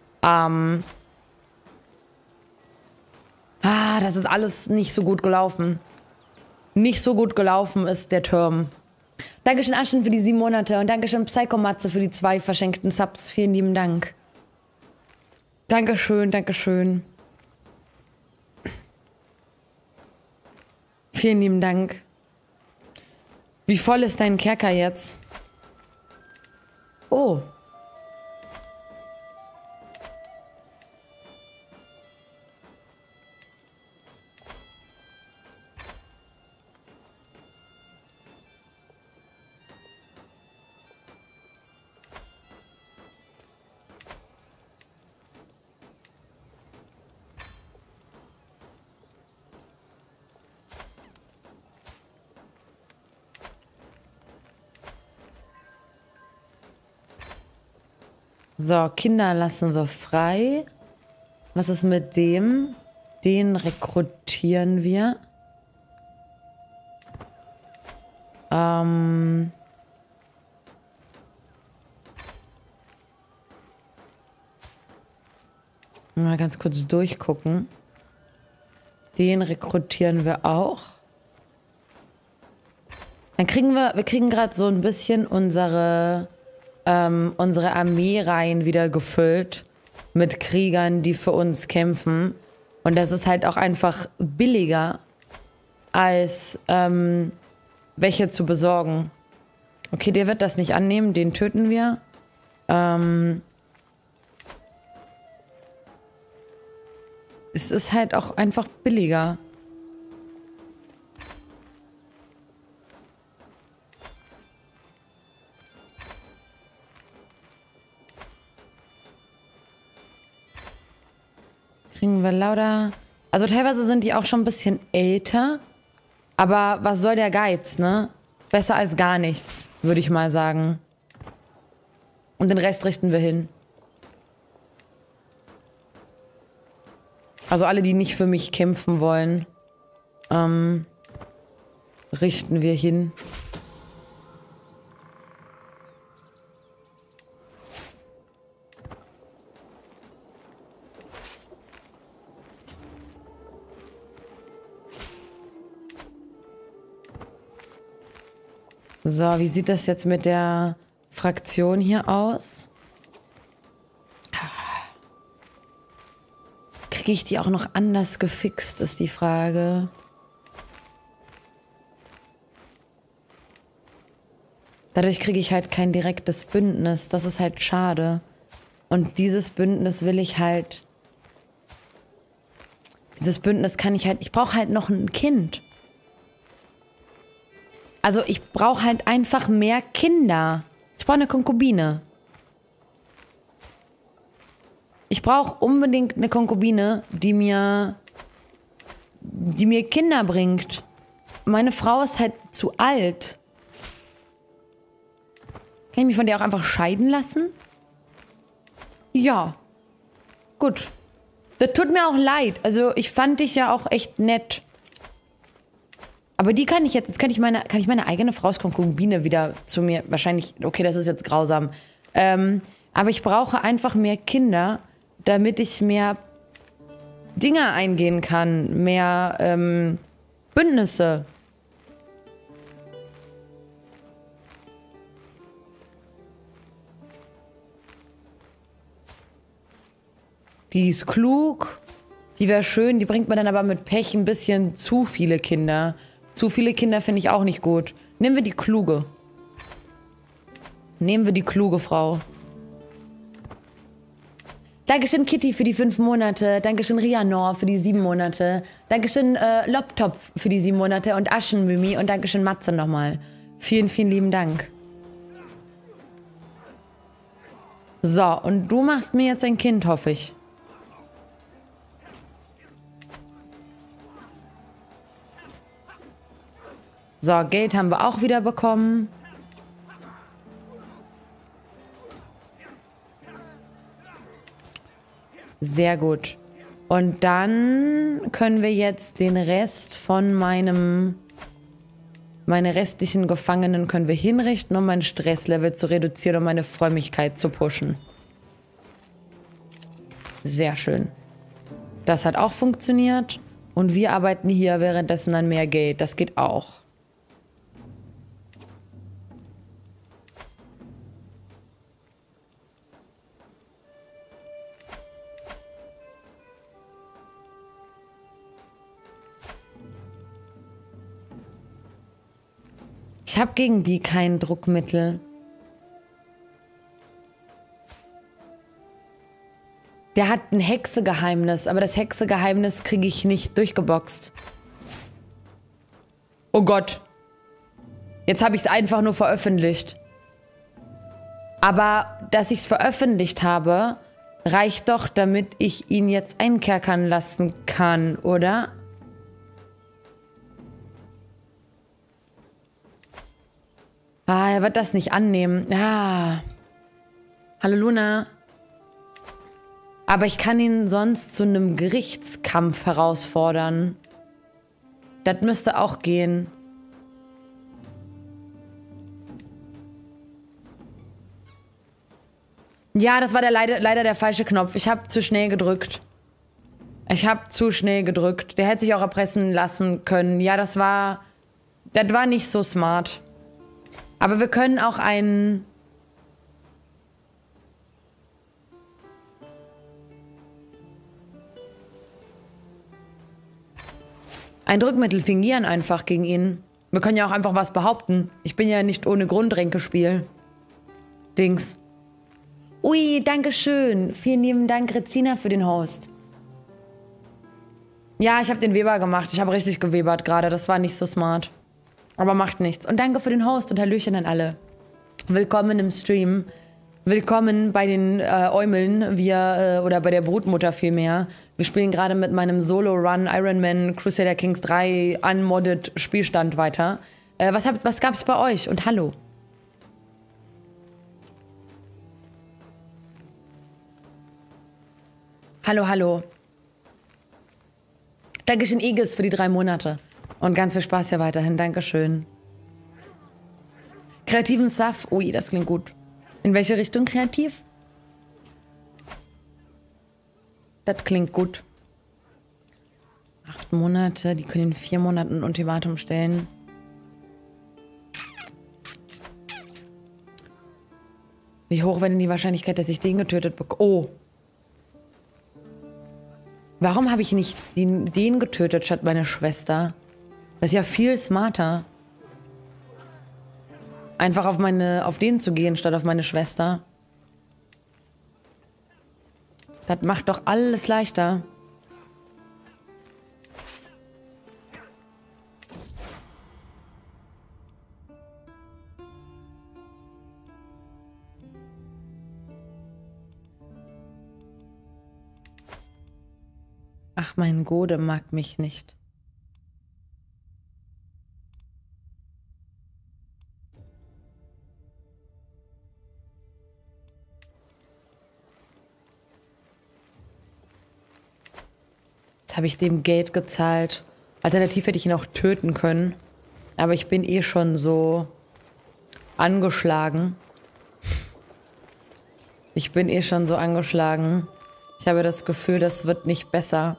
Das ist alles nicht so gut gelaufen. Nicht so gut gelaufen ist der Turm. Dankeschön Aschen für die 7 Monate und Dankeschön Psychomatze für die 2 verschenkten Subs. Vielen lieben Dank. Dankeschön, Dankeschön. Vielen lieben Dank. Wie voll ist dein Kerker jetzt? Oh. So, Kinder lassen wir frei. Was ist mit dem? Den rekrutieren wir. Mal ganz kurz durchgucken. Den rekrutieren wir auch. Dann kriegen wir kriegen gerade so ein bisschen unsere Armeereihen wieder gefüllt mit Kriegern, die für uns kämpfen. Und das ist halt auch einfach billiger, als welche zu besorgen. Okay, der wird das nicht annehmen, den töten wir. Es ist halt auch einfach billiger. Kriegen wir lauter... Also teilweise sind die auch schon ein bisschen älter. Aber was soll der Geiz, ne? Besser als gar nichts, würde ich mal sagen. Und den Rest richten wir hin. Also alle, die nicht für mich kämpfen wollen, richten wir hin. So, wie sieht das jetzt mit der Fraktion hier aus? Kriege ich die auch noch anders gefixt, ist die Frage. Dadurch kriege ich halt kein direktes Bündnis. Das ist halt schade. Und dieses Bündnis will ich halt... Dieses Bündnis kann ich halt... Ich brauche halt noch ein Kind. Also ich brauche halt einfach mehr Kinder. Ich brauche eine Konkubine. Ich brauche unbedingt eine Konkubine, die mir Kinder bringt. Meine Frau ist halt zu alt. Kann ich mich von der auch einfach scheiden lassen? Ja. Gut. Das tut mir auch leid. Also ich fand dich ja auch echt nett. Aber die kann ich jetzt kann ich meine eigene Frauskonkubine wieder zu mir, wahrscheinlich, okay, das ist jetzt grausam. Aber ich brauche einfach mehr Kinder, damit ich mehr Dinge eingehen kann, mehr Bündnisse. Die ist klug, die wäre schön, die bringt mir dann aber mit Pech ein bisschen zu viele Kinder. Zu viele Kinder finde ich auch nicht gut. Nehmen wir die Kluge. Nehmen wir die kluge Frau. Dankeschön Kitty für die 5 Monate. Dankeschön Rianor für die 7 Monate. Dankeschön Loptopf für die 7 Monate und Aschenmimi und Dankeschön Matze nochmal. Vielen, vielen lieben Dank. So, und du machst mir jetzt ein Kind, hoffe ich. So, Geld haben wir auch wieder bekommen. Sehr gut. Und dann können wir jetzt den Rest von meine restlichen Gefangenen können wir hinrichten, um mein Stresslevel zu reduzieren und meine Frömmigkeit zu pushen. Sehr schön. Das hat auch funktioniert. Und wir arbeiten hier währenddessen an mehr Geld. Das geht auch. Ich habe gegen die kein Druckmittel. Der hat ein Hexegeheimnis, aber das Hexegeheimnis kriege ich nicht durchgeboxt. Oh Gott. Jetzt habe ich es einfach nur veröffentlicht. Aber dass ich es veröffentlicht habe, reicht doch, damit ich ihn jetzt einkerkern lassen kann, oder? Ah, er wird das nicht annehmen. Ah. Hallo Luna. Aber ich kann ihn sonst zu einem Gerichtskampf herausfordern. Das müsste auch gehen. Ja, das war leider der falsche Knopf. Ich habe zu schnell gedrückt. Der hätte sich auch erpressen lassen können. Ja, das war nicht so smart. Aber wir können auch ein Druckmittel fingieren einfach gegen ihn. Wir können ja auch einfach was behaupten. Ich bin ja nicht ohne Grund Ränkespiel. Dings. Ui, danke schön. Vielen lieben Dank, Rezina, für den Host. Ja, ich habe den Weber gemacht. Ich habe richtig gewebert gerade. Das war nicht so smart. Aber macht nichts. Und danke für den Host und Hallöchen an alle. Willkommen im Stream. Willkommen bei den Eumeln, oder bei der Brutmutter vielmehr. Wir spielen gerade mit meinem Solo-Run Iron Man Crusader Kings 3 Unmodded Spielstand weiter. Was gab's bei euch? Und hallo. Hallo, hallo. Dankeschön, Igis, für die 3 Monate. Und ganz viel Spaß hier weiterhin. Dankeschön. Kreativen Stuff. Ui, das klingt gut. In welche Richtung kreativ? Das klingt gut. 8 Monate. Die können in 4 Monaten ein Ultimatum stellen. Wie hoch wäre denn die Wahrscheinlichkeit, dass ich den getötet bekomme? Oh. Warum habe ich nicht den getötet statt meine Schwester? Das ist ja viel smarter. Einfach auf den zu gehen, statt auf meine Schwester. Das macht doch alles leichter. Ach, mein Gode mag mich nicht. Jetzt habe ich dem Geld gezahlt. Alternativ hätte ich ihn auch töten können. Aber ich bin eh schon so angeschlagen. Ich bin eh schon so angeschlagen. Ich habe das Gefühl, das wird nicht besser.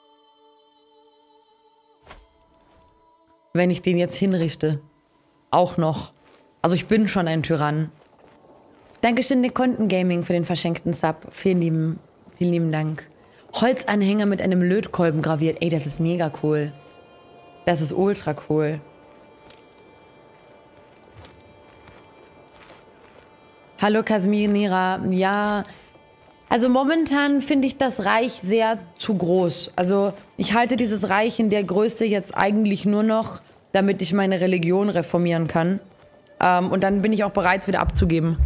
Wenn ich den jetzt hinrichte. Auch noch. Also ich bin schon ein Tyrann. Dankeschön, Nekunden Gaming, für den verschenkten Sub. Vielen lieben Dank. Holzanhänger mit einem Lötkolben graviert. Ey, das ist mega cool. Das ist ultra cool. Hallo Kasminira. Ja, also momentan finde ich das Reich sehr zu groß. Also ich halte dieses Reich in der Größe jetzt eigentlich nur noch, damit ich meine Religion reformieren kann. Und dann bin ich auch bereit, es wieder abzugeben.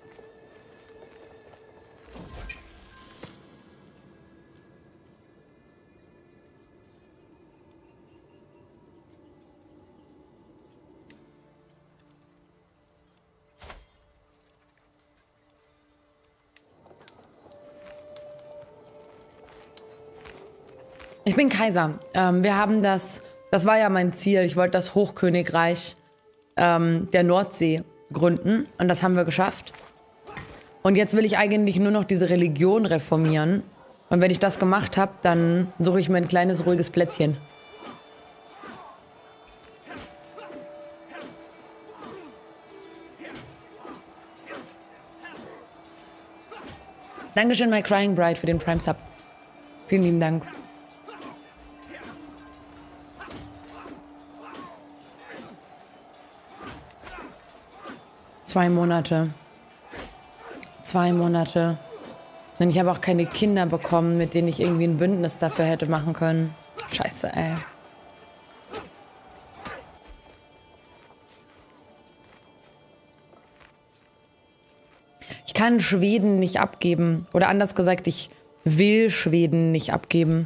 Ich bin Kaiser. Wir haben das war ja mein Ziel. Ich wollte das Hochkönigreich der Nordsee gründen. Und das haben wir geschafft. Und jetzt will ich eigentlich nur noch diese Religion reformieren. Und wenn ich das gemacht habe, dann suche ich mir ein kleines, ruhiges Plätzchen. Dankeschön, My Crying Bride, für den Prime Sub. Vielen lieben Dank. Zwei Monate. Und ich habe auch keine Kinder bekommen, mit denen ich irgendwie ein Bündnis dafür hätte machen können. Scheiße, ey. Ich kann Schweden nicht abgeben. Oder anders gesagt, ich will Schweden nicht abgeben.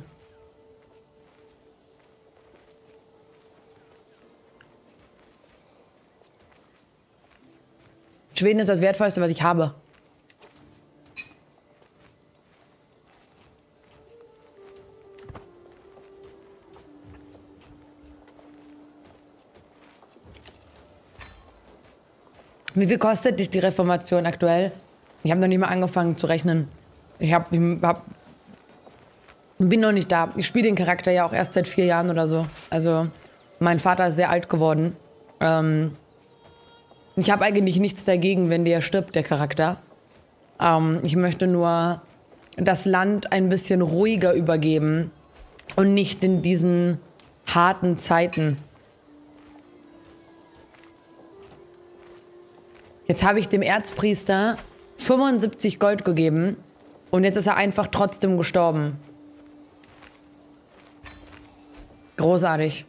Schweden ist das Wertvollste, was ich habe. Wie viel kostet dich die Reformation aktuell? Ich habe noch nicht mal angefangen zu rechnen. Bin noch nicht da. Ich spiele den Charakter ja auch erst seit 4 Jahren oder so. Also mein Vater ist sehr alt geworden. Ich habe eigentlich nichts dagegen, wenn der stirbt, der Charakter. Ich möchte nur das Land ein bisschen ruhiger übergeben und nicht in diesen harten Zeiten. Jetzt habe ich dem Erzpriester 75 Gold gegeben und jetzt ist er einfach trotzdem gestorben. Großartig.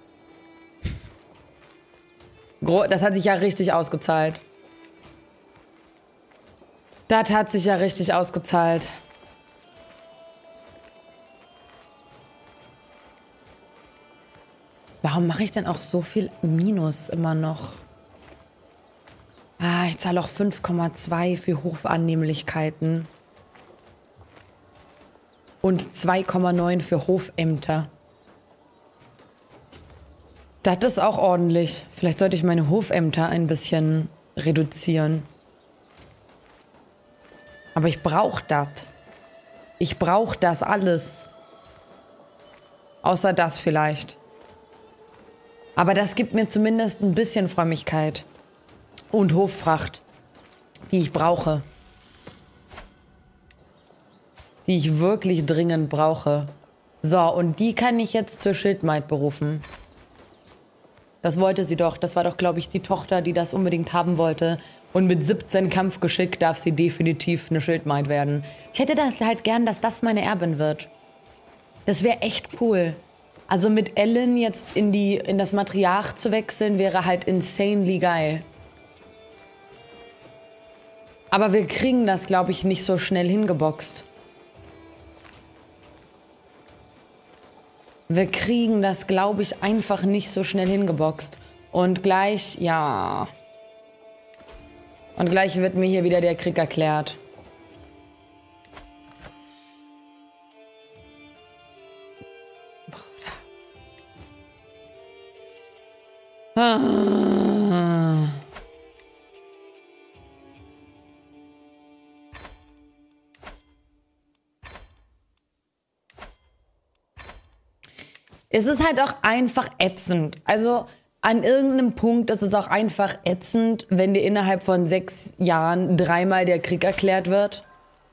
Das hat sich ja richtig ausgezahlt. Das hat sich ja richtig ausgezahlt. Warum mache ich denn auch so viel Minus immer noch? Ah, ich zahle auch 5,2 für Hofannehmlichkeiten. Und 2,9 für Hofämter. Das ist auch ordentlich. Vielleicht sollte ich meine Hofämter ein bisschen reduzieren. Aber ich brauche das. Ich brauche das alles. Außer das vielleicht. Aber das gibt mir zumindest ein bisschen Frömmigkeit. Und Hofpracht. Die ich brauche. Die ich wirklich dringend brauche. So, und die kann ich jetzt zur Schildmaid berufen. Das wollte sie doch. Das war doch, glaube ich, die Tochter, die das unbedingt haben wollte. Und mit 17 Kampfgeschick darf sie definitiv eine Schildmaid werden. Ich hätte das halt gern, dass das meine Erbin wird. Das wäre echt cool. Also mit Ellen jetzt in das Matriarch zu wechseln, wäre halt insanely geil. Aber wir kriegen das, glaube ich, nicht so schnell hingeboxt. Wir kriegen das, glaube ich, einfach nicht so schnell hingeboxt. Und gleich, ja. Und gleich wird mir hier wieder der Krieg erklärt. Ah. Es ist halt auch einfach ätzend. Also an irgendeinem Punkt ist es auch einfach ätzend, wenn dir innerhalb von 6 Jahren 3-mal der Krieg erklärt wird.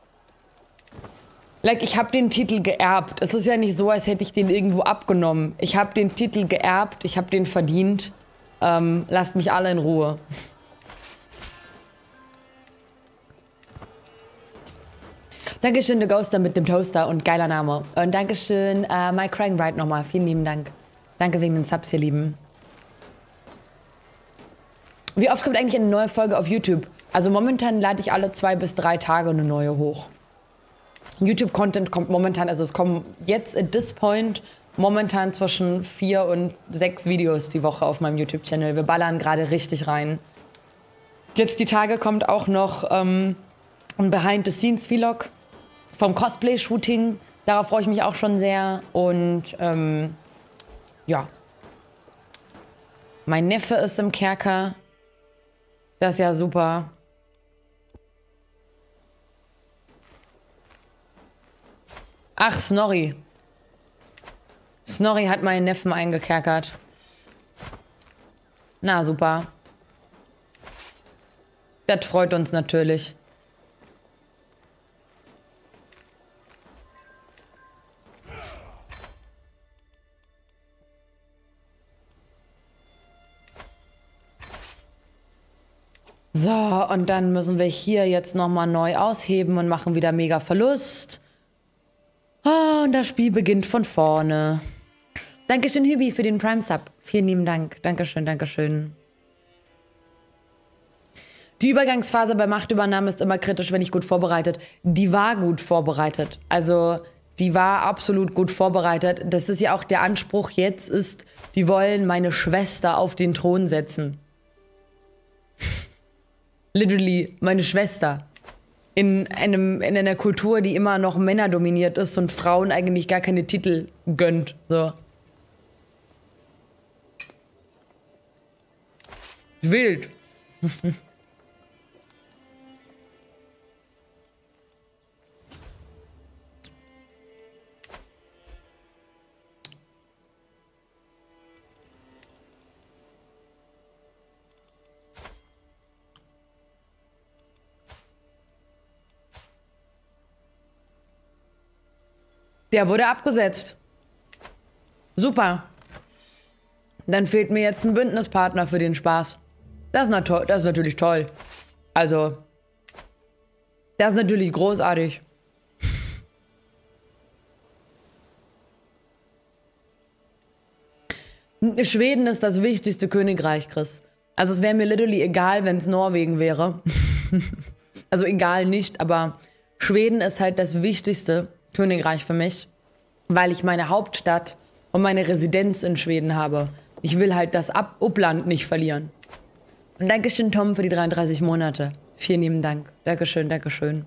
Like, ich habe den Titel geerbt. Es ist ja nicht so, als hätte ich den irgendwo abgenommen. Ich habe den Titel geerbt, ich habe den verdient. Lasst mich alle in Ruhe. Dankeschön, The Ghoster mit dem Toaster und geiler Name. Und Dankeschön, My Crying Bright nochmal. Vielen lieben Dank. Danke wegen den Subs, ihr Lieben. Wie oft kommt eigentlich eine neue Folge auf YouTube? Also momentan lade ich alle 2 bis 3 Tage eine neue hoch. YouTube-Content kommt momentan, also es kommen jetzt at this point momentan zwischen 4 und 6 Videos die Woche auf meinem YouTube-Channel. Wir ballern gerade richtig rein. Jetzt die Tage kommt auch noch ein Behind-the-Scenes-Vlog vom Cosplay-Shooting. Darauf freue ich mich auch schon sehr. Und ja. Mein Neffe ist im Kerker. Das ist ja super. Ach, Snorri. Snorri hat meinen Neffen eingekerkert. Na, super. Das freut uns natürlich. So, und dann müssen wir hier jetzt nochmal neu ausheben und machen wieder mega Verlust. Oh, und das Spiel beginnt von vorne. Dankeschön, Hübi, für den Prime-Sub. Vielen lieben Dank. Dankeschön, Dankeschön. Die Übergangsphase bei Machtübernahme ist immer kritisch, wenn nicht gut vorbereitet. Die war gut vorbereitet. Also, die war absolut gut vorbereitet. Das ist ja auch der Anspruch jetzt ist, die wollen meine Schwester auf den Thron setzen. Literally, meine Schwester. In einer Kultur, die immer noch männerdominiert ist und Frauen eigentlich gar keine Titel gönnt. So. Wild. Der wurde abgesetzt. Super. Dann fehlt mir jetzt ein Bündnispartner für den Spaß. Das ist natürlich toll. Also, das ist natürlich großartig. Schweden ist das wichtigste Königreich, Chris. Also es wäre mir literally egal, wenn es Norwegen wäre. Also egal nicht, aber Schweden ist halt das wichtigste Königreich für mich, weil ich meine Hauptstadt und meine Residenz in Schweden habe. Ich will halt das Uppland nicht verlieren. Und Dankeschön, Tom, für die 33 Monate. Vielen lieben Dank. Dankeschön, Dankeschön.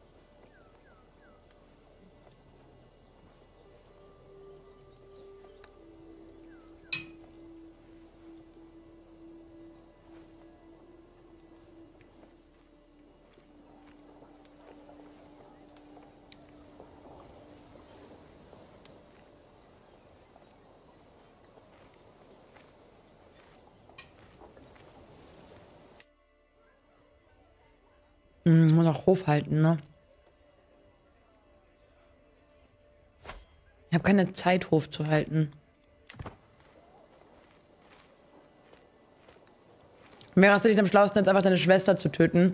Muss auch Hof halten, ne? Ich habe keine Zeit, Hof zu halten. Wäre es nicht am schlauesten, jetzt einfach deine Schwester zu töten?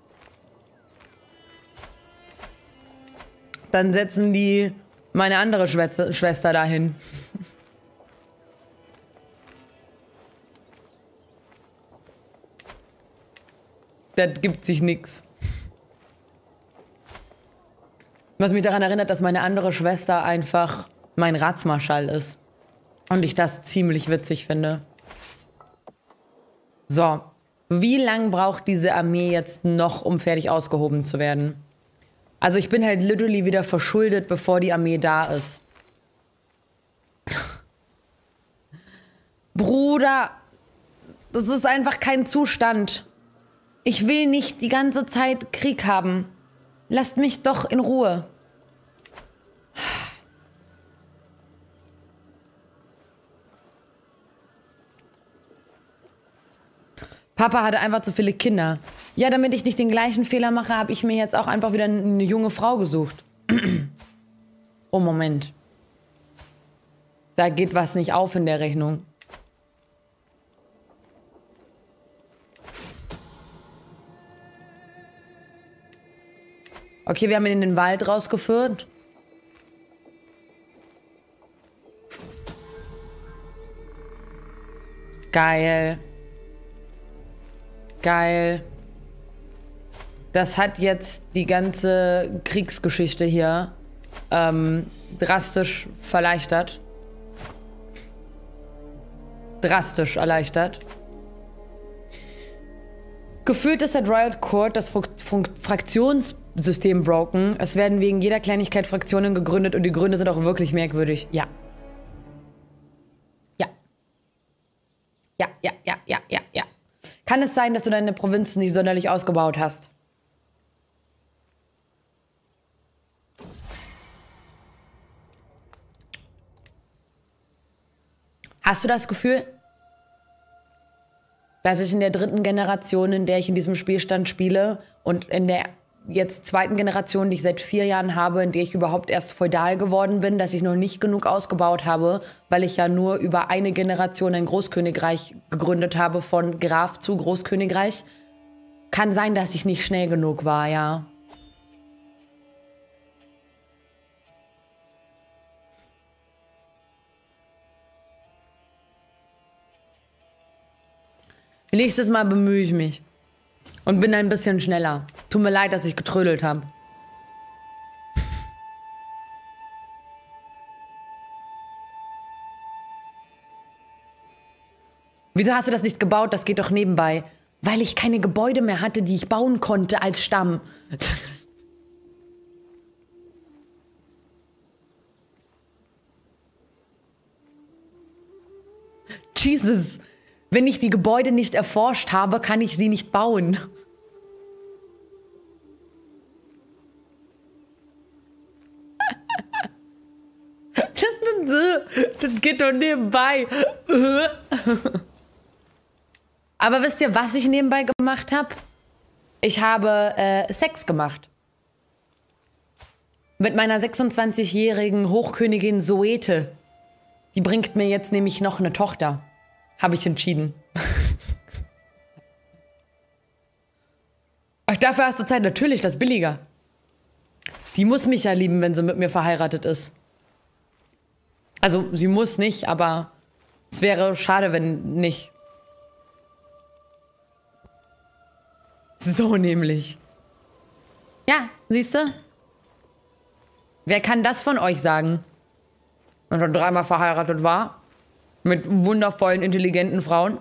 Dann setzen die meine andere Schwester dahin. Das gibt sich nix. Was mich daran erinnert, dass meine andere Schwester einfach mein Ratsmarschall ist. Und ich das ziemlich witzig finde. So. Wie lang braucht diese Armee jetzt noch, um fertig ausgehoben zu werden? Also ich bin halt literally wieder verschuldet, bevor die Armee da ist. Bruder! Das ist einfach kein Zustand. Ich will nicht die ganze Zeit Krieg haben. Lasst mich doch in Ruhe. Papa hatte einfach zu viele Kinder. Ja, damit ich nicht den gleichen Fehler mache, habe ich mir jetzt auch einfach wieder eine junge Frau gesucht. Oh, Moment. Da geht was nicht auf in der Rechnung. Okay, wir haben ihn in den Wald rausgeführt. Geil. Geil. Das hat jetzt die ganze Kriegsgeschichte hier drastisch erleichtert. Drastisch erleichtert. Gefühlt ist der Riot Court das Fraktionssystem broken. Es werden wegen jeder Kleinigkeit Fraktionen gegründet und die Gründe sind auch wirklich merkwürdig. Ja. Ja. Ja, ja, ja, ja, ja, ja. Kann es sein, dass du deine Provinz nicht sonderlich ausgebaut hast? Hast du das Gefühl, dass ich in der 3. Generation, in der ich in diesem Spielstand spiele und in der jetzt 2. Generation, die ich seit 4 Jahren habe, in der ich überhaupt erst feudal geworden bin, dass ich noch nicht genug ausgebaut habe, weil ich ja nur über eine Generation ein Großkönigreich gegründet habe, von Graf zu Großkönigreich? Kann sein, dass ich nicht schnell genug war, ja. Nächstes Mal bemühe ich mich. Und bin ein bisschen schneller. Tut mir leid, dass ich getrödelt habe. Wieso hast du das nicht gebaut? Das geht doch nebenbei. Weil ich keine Gebäude mehr hatte, die ich bauen konnte als Stamm. Jesus. Wenn ich die Gebäude nicht erforscht habe, kann ich sie nicht bauen. Das geht doch nebenbei. Aber wisst ihr, was ich nebenbei gemacht habe? Ich habe Sex gemacht. Mit meiner 26-jährigen Hochkönigin Zoete. Die bringt mir jetzt nämlich noch eine Tochter. Habe ich entschieden. Ach, dafür hast du Zeit. Natürlich, das ist billiger. Die muss mich ja lieben, wenn sie mit mir verheiratet ist. Also, sie muss nicht, aber es wäre schade, wenn nicht. So nämlich. Ja, siehst du? Wer kann das von euch sagen? Wenn er 3-mal verheiratet war? Mit wundervollen, intelligenten Frauen?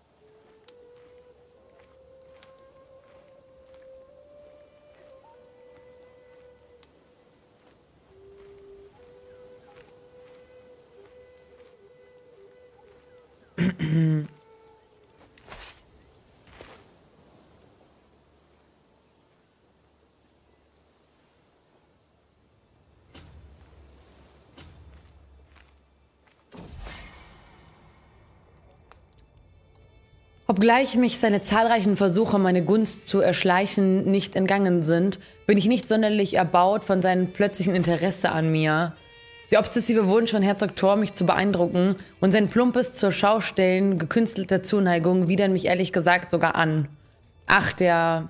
Obgleich mich seine zahlreichen Versuche, meine Gunst zu erschleichen, nicht entgangen sind, bin ich nicht sonderlich erbaut von seinem plötzlichen Interesse an mir. Der obsessive Wunsch von Herzog Thor, mich zu beeindrucken, und sein plumpes zur Schaustellen gekünstelter Zuneigung widern mich ehrlich gesagt sogar an. Ach, Dann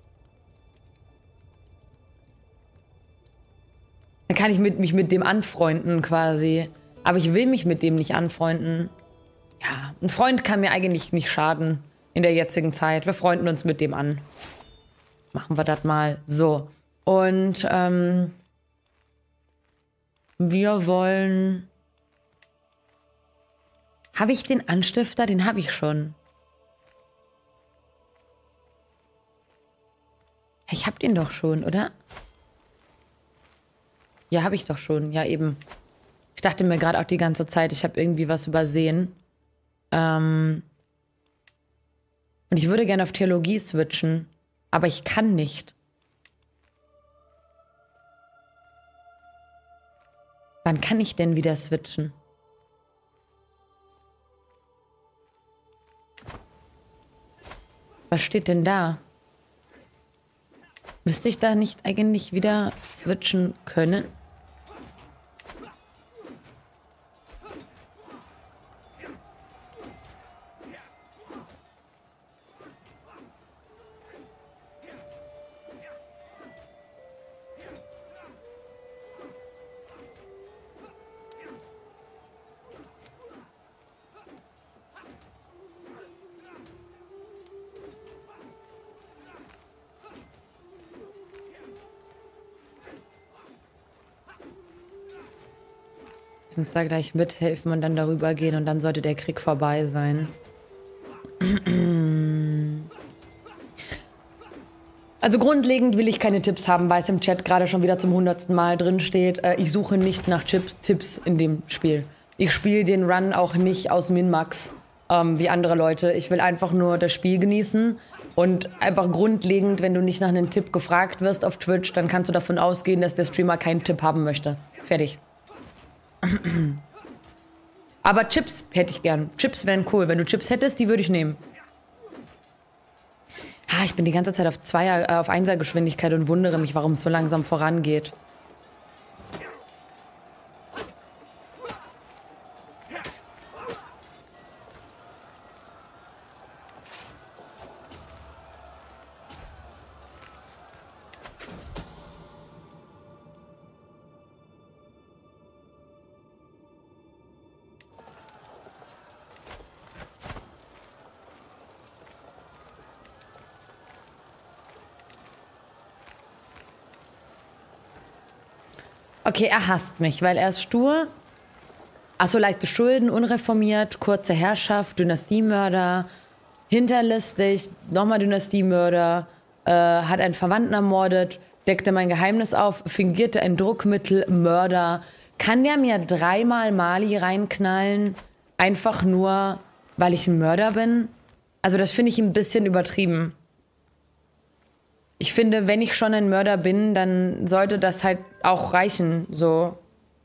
kann ich mich mit dem anfreunden quasi. Aber ich will mich mit dem nicht anfreunden. Ja, ein Freund kann mir eigentlich nicht schaden in der jetzigen Zeit. Wir freunden uns mit dem an. Machen wir das mal so. Und wir wollen... Habe ich den Anstifter? Den habe ich schon. Ich habe den doch schon, oder? Ja, habe ich doch schon. Ja, eben. Ich dachte mir gerade auch die ganze Zeit, ich habe irgendwie was übersehen. Und ich würde gerne auf Theologie switchen. Aber ich kann nicht. Wann kann ich denn wieder switchen? Was steht denn da? Müsste ich da nicht eigentlich wieder switchen können? Lass uns da gleich mithelfen und dann darüber gehen und dann sollte der Krieg vorbei sein. Also grundlegend will ich keine Tipps haben, weil es im Chat gerade schon wieder zum 100. Mal drin steht. Ich suche nicht nach Tipps in dem Spiel. Ich spiele den Run auch nicht aus Min-Max wie andere Leute. Ich will einfach nur das Spiel genießen. Und einfach grundlegend, wenn du nicht nach einem Tipp gefragt wirst auf Twitch, dann kannst du davon ausgehen, dass der Streamer keinen Tipp haben möchte. Fertig. Aber Chips hätte ich gern. Chips wären cool. Wenn du Chips hättest, die würde ich nehmen. Ah, ich bin die ganze Zeit auf 1er Geschwindigkeit und wundere mich, warum es so langsam vorangeht. Okay, er hasst mich, weil er ist stur. Achso, leichte Schulden, unreformiert, kurze Herrschaft, Dynastiemörder, hinterlistig, nochmal Dynastiemörder, hat einen Verwandten ermordet, deckte mein Geheimnis auf, fingierte ein Druckmittel, Mörder. Kann der mir 3-mal Mali reinknallen, einfach nur, weil ich ein Mörder bin? Also das finde ich ein bisschen übertrieben. Ich finde, wenn ich schon ein Mörder bin, dann sollte das halt auch reichen, so.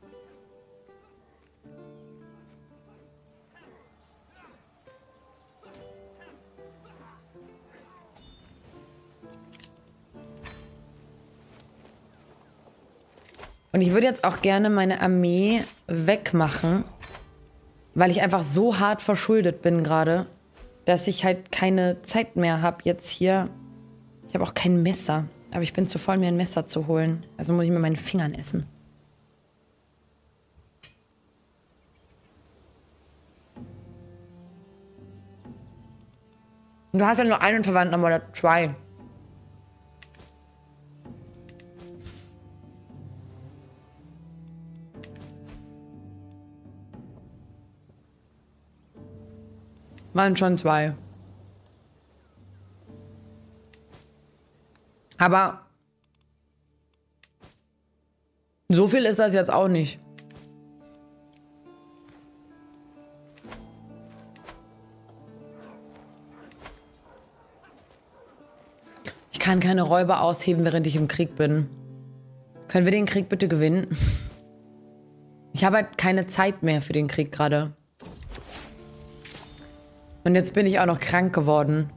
Und ich würde jetzt auch gerne meine Armee wegmachen, weil ich einfach so hart verschuldet bin gerade, dass ich halt keine Zeit mehr habe jetzt hier. Ich habe auch kein Messer, aber ich bin zu voll, mir ein Messer zu holen. Also muss ich mit meinen Fingern essen. Und du hast ja nur einen Verwandten oder 2. Waren schon 2. Aber so viel ist das jetzt auch nicht. Ich kann keine Räuber ausheben, während ich im Krieg bin. Können wir den Krieg bitte gewinnen? Ich habe halt keine Zeit mehr für den Krieg gerade. Und jetzt bin ich auch noch krank geworden.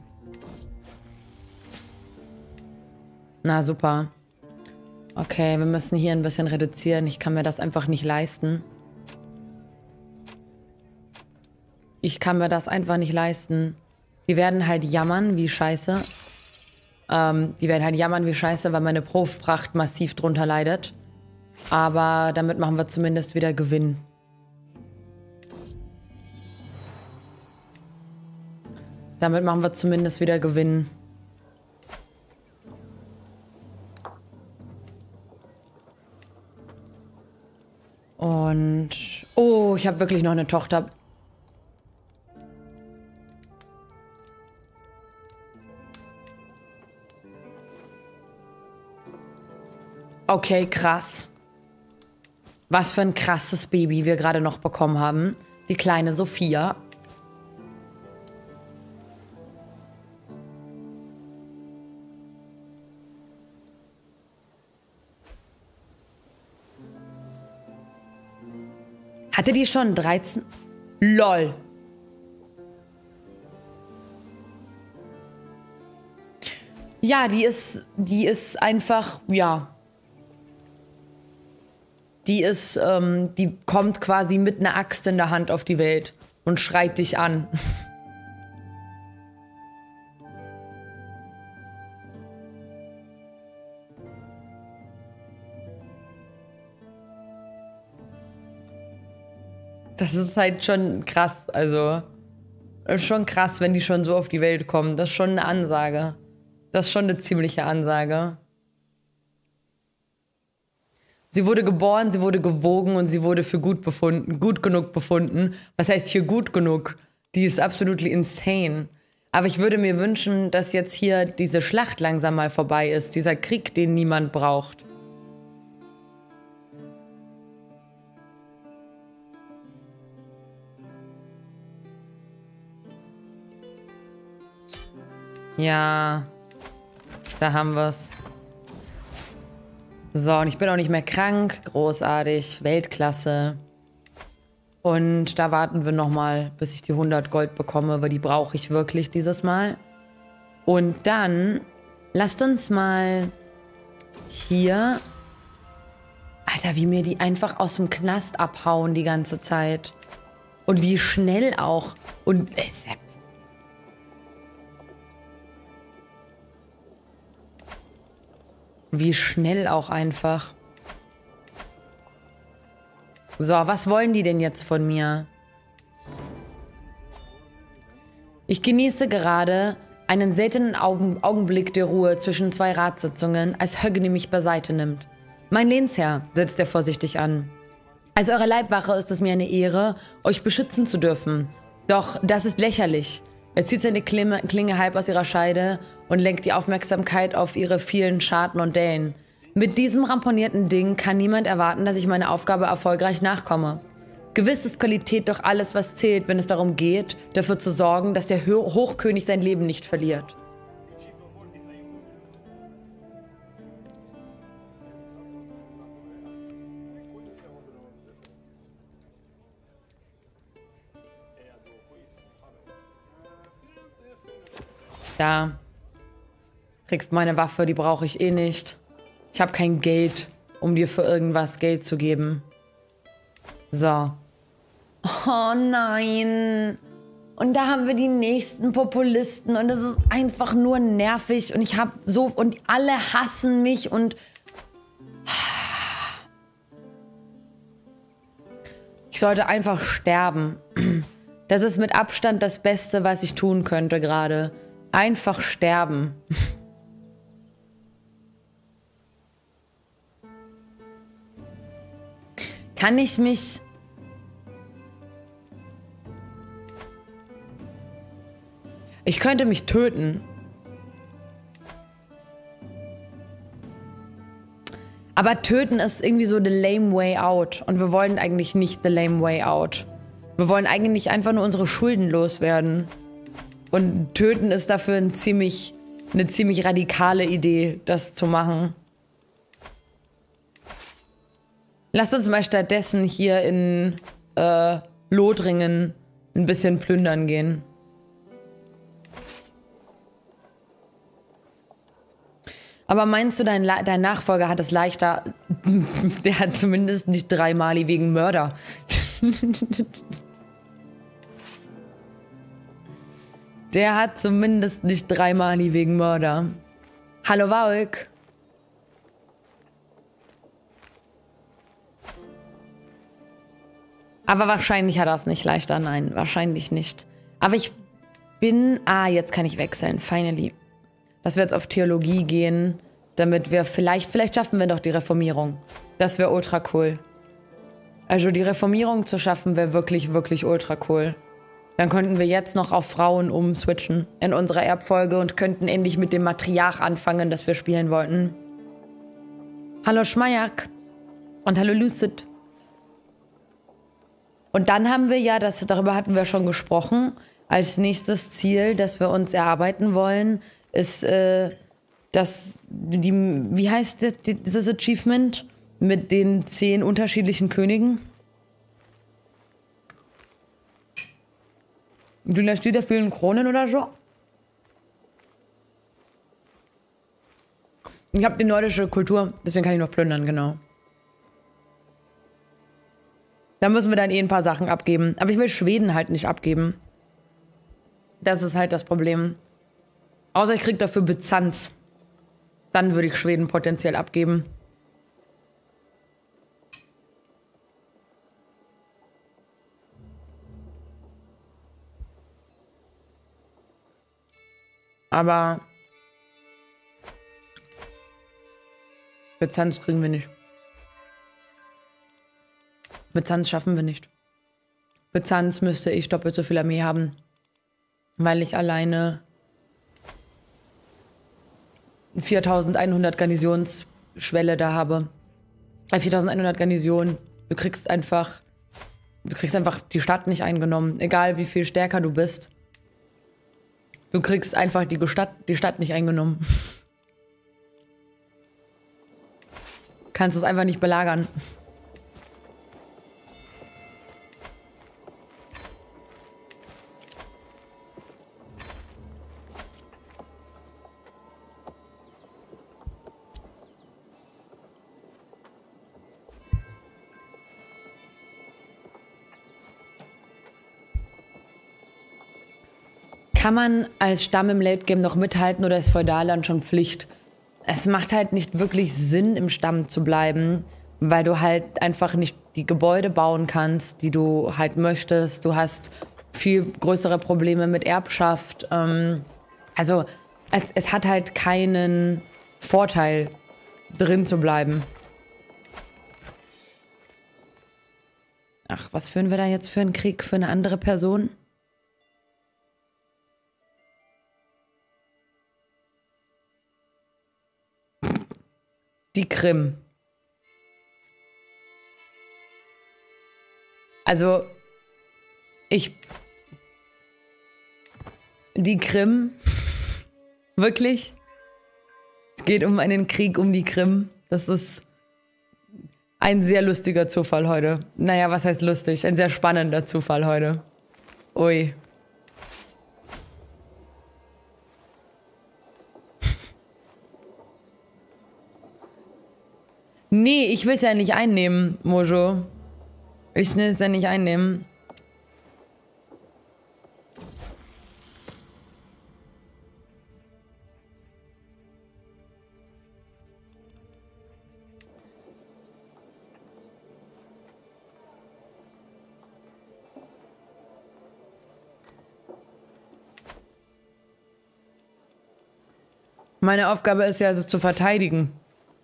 Na super. Okay, wir müssen hier ein bisschen reduzieren. Ich kann mir das einfach nicht leisten. Ich kann mir das einfach nicht leisten. Die werden halt jammern wie Scheiße. Weil meine Profpracht massiv drunter leidet. Aber damit machen wir zumindest wieder Gewinn. Damit machen wir zumindest wieder Gewinn. Und... Oh, ich habe wirklich noch eine Tochter. Okay, krass. Was für ein krasses Baby wir gerade noch bekommen haben. Die kleine Sophia. Hatte die schon 13? LOL. Ja, die ist einfach, ja. Die kommt quasi mit einer Axt in der Hand auf die Welt und schreit dich an. Das ist halt schon krass, also ist schon krass, wenn die schon so auf die Welt kommen. Das ist schon eine Ansage. Das ist schon eine ziemliche Ansage. Sie wurde geboren, sie wurde gewogen und sie wurde für gut genug befunden. Was heißt hier gut genug? Die ist absolut insane. Aber ich würde mir wünschen, dass jetzt hier diese Schlacht langsam mal vorbei ist. Dieser Krieg, den niemand braucht. Ja, da haben wir's. So, und ich bin auch nicht mehr krank. Großartig, Weltklasse. Und da warten wir nochmal, bis ich die 100 Gold bekomme, weil die brauche ich wirklich dieses Mal. Und dann lasst uns mal hier... Alter, wie mir die einfach aus dem Knast abhauen die ganze Zeit. Und wie schnell auch. Und... Wie schnell auch einfach. So, was wollen die denn jetzt von mir? Ich genieße gerade einen seltenen Augenblick der Ruhe zwischen zwei Ratssitzungen, als Högni mich beiseite nimmt. Mein Lehnsherr, setzt er vorsichtig an. Als eure Leibwache ist es mir eine Ehre, euch beschützen zu dürfen. Doch das ist lächerlich. Er zieht seine Klinge halb aus ihrer Scheide und lenkt die Aufmerksamkeit auf ihre vielen Scharten und Dellen. Mit diesem ramponierten Ding kann niemand erwarten, dass ich meiner Aufgabe erfolgreich nachkomme. Gewiss ist Qualität doch alles, was zählt, wenn es darum geht, dafür zu sorgen, dass der Hochkönig sein Leben nicht verliert. Da. Kriegst meine Waffe, die brauche ich eh nicht. Ich habe kein Geld, um dir für irgendwas Geld zu geben. So. Oh nein. Und da haben wir die nächsten Populisten und das ist einfach nur nervig und ich habe so und alle hassen mich und ich sollte einfach sterben. Das ist mit Abstand das Beste, was ich tun könnte gerade. Einfach sterben. Kann ich mich... Ich könnte mich töten. Aber töten ist irgendwie so the lame way out. Und wir wollen eigentlich nicht the lame way out. Wir wollen eigentlich einfach nur unsere Schulden loswerden. Und töten ist dafür eine ziemlich radikale Idee, das zu machen. Lasst uns mal stattdessen hier in Lothringen ein bisschen plündern gehen. Aber meinst du, dein Nachfolger hat es leichter? Der hat zumindest nicht 3 Mali wegen Mörder. Der hat zumindest nicht 3 Mali wegen Mörder. Hallo, Wauk. Aber wahrscheinlich hat er es nicht leichter. Nein, wahrscheinlich nicht. Aber ich bin... Ah, jetzt kann ich wechseln. Finally. Dass wir jetzt auf Theologie gehen, damit wir vielleicht schaffen wir doch die Reformierung. Das wäre ultra cool. Also die Reformierung zu schaffen, wäre wirklich, wirklich ultra cool. Dann könnten wir jetzt noch auf Frauen umswitchen in unserer Erbfolge und könnten endlich mit dem Matriarch anfangen, das wir spielen wollten. Hallo Schmajak und hallo Lucid. Und dann haben wir ja, darüber hatten wir schon gesprochen, als nächstes Ziel, das wir uns erarbeiten wollen, ist wie heißt dieses Achievement mit den 10 unterschiedlichen Königen? Dynastie der vielen Kronen oder so. Ich habe die nordische Kultur, deswegen kann ich noch plündern, genau. Da müssen wir dann eh ein paar Sachen abgeben. Aber ich will Schweden halt nicht abgeben. Das ist halt das Problem. Außer ich krieg dafür Byzanz. Dann würde ich Schweden potenziell abgeben. Aber Byzanz kriegen wir nicht. Byzanz schaffen wir nicht. Byzanz müsste ich doppelt so viel Armee haben, weil ich alleine 4100 Garnisonsschwelle da habe. 4100 Garnison. Du kriegst einfach die Stadt nicht eingenommen, egal wie viel stärker du bist. Du kriegst einfach die Stadt nicht eingenommen. Kannst es einfach nicht belagern. Kann man als Stamm im Late Game noch mithalten oder ist Feudalland schon Pflicht? Es macht halt nicht wirklich Sinn, im Stamm zu bleiben, weil du halt einfach nicht die Gebäude bauen kannst, die du halt möchtest. Du hast viel größere Probleme mit Erbschaft. Also es hat halt keinen Vorteil, drin zu bleiben. Ach, was führen wir da jetzt für einen Krieg für eine andere Person? Die Krim. Also, die Krim? Wirklich? Es geht um einen Krieg um die Krim. Das ist ein sehr lustiger Zufall heute. Naja, was heißt lustig? Ein sehr spannender Zufall heute. Ui. Nee, ich will es ja nicht einnehmen, Mojo. Ich will es ja nicht einnehmen. Meine Aufgabe ist ja, es zu verteidigen.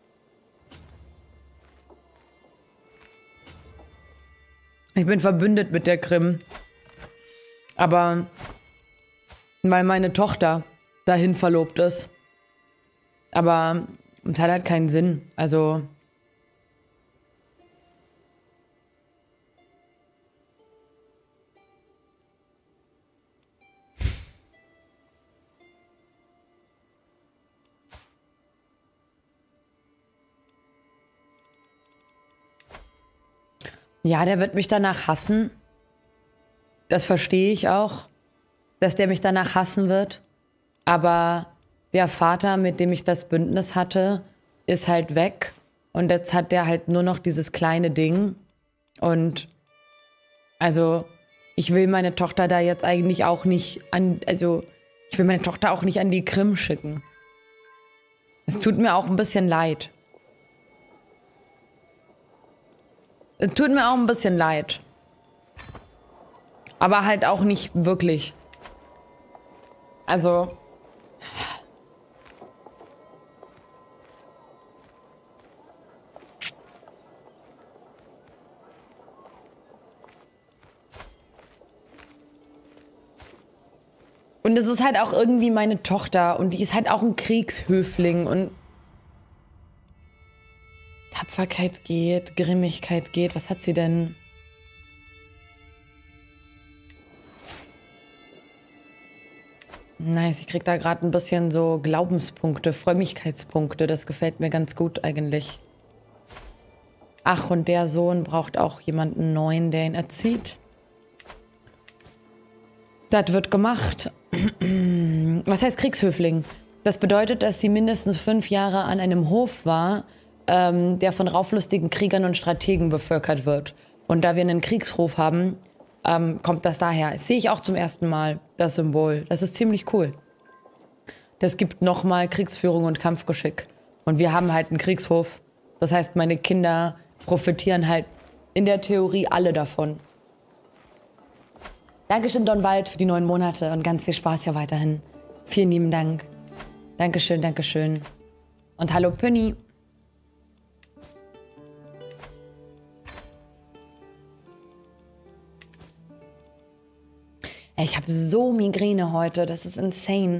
Ich bin verbündet mit der Krim. Aber weil meine Tochter dahin verlobt ist. Aber es hat halt keinen Sinn. Also ja, der wird mich danach hassen. Das verstehe ich auch, dass der mich danach hassen wird. Aber der Vater, mit dem ich das Bündnis hatte, ist halt weg. Und jetzt hat der halt nur noch dieses kleine Ding. Und also, ich will meine Tochter da jetzt eigentlich auch nicht an, also, ich will meine Tochter auch nicht an die Krim schicken. Es tut mir auch ein bisschen leid. Es tut mir auch ein bisschen leid. Aber halt auch nicht wirklich. Also. Und es ist halt auch irgendwie meine Tochter und die ist halt auch ein Kriegshöfling und Tapferkeit geht, Grimmigkeit geht. Was hat sie denn? Nice, ich krieg da gerade ein bisschen so Glaubenspunkte, Frömmigkeitspunkte. Das gefällt mir ganz gut eigentlich. Ach, und der Sohn braucht auch jemanden neuen, der ihn erzieht. Das wird gemacht. Was heißt Kriegshöfling? Das bedeutet, dass sie mindestens 5 Jahre an einem Hof war, der von rauflustigen Kriegern und Strategen bevölkert wird. Und da wir einen Kriegshof haben, kommt das daher. Das sehe ich auch zum ersten Mal, das Symbol. Das ist ziemlich cool. Das gibt nochmal Kriegsführung und Kampfgeschick. Und wir haben halt einen Kriegshof. Das heißt, meine Kinder profitieren halt in der Theorie alle davon. Dankeschön, Don Wald, für die 9 Monate und ganz viel Spaß hier weiterhin. Vielen lieben Dank. Dankeschön, Dankeschön. Und hallo, Pönny. Ich habe so Migräne heute, das ist insane.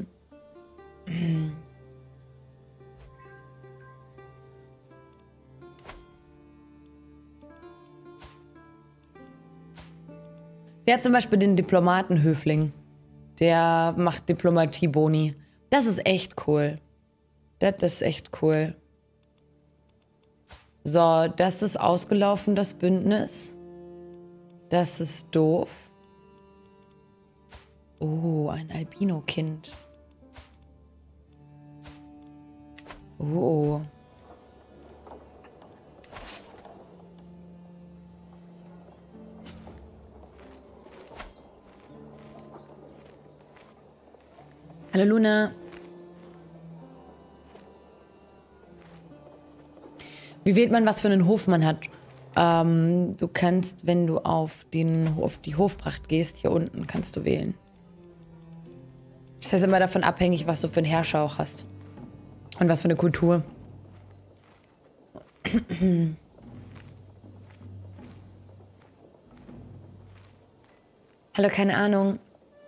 Der hat zum Beispiel den Diplomatenhöfling. Der macht Diplomatie-Boni. Das ist echt cool. Das ist echt cool. So, das ist ausgelaufen, das Bündnis. Das ist doof. Oh, ein Albino-Kind. Oh. Hallo Luna. Wie wählt man, was für einen Hof man hat? Du kannst, wenn du auf die Hofpracht gehst, hier unten kannst du wählen. Das heißt immer davon abhängig, was du für einen Herrscher auch hast. Und was für eine Kultur. Hallo, keine Ahnung.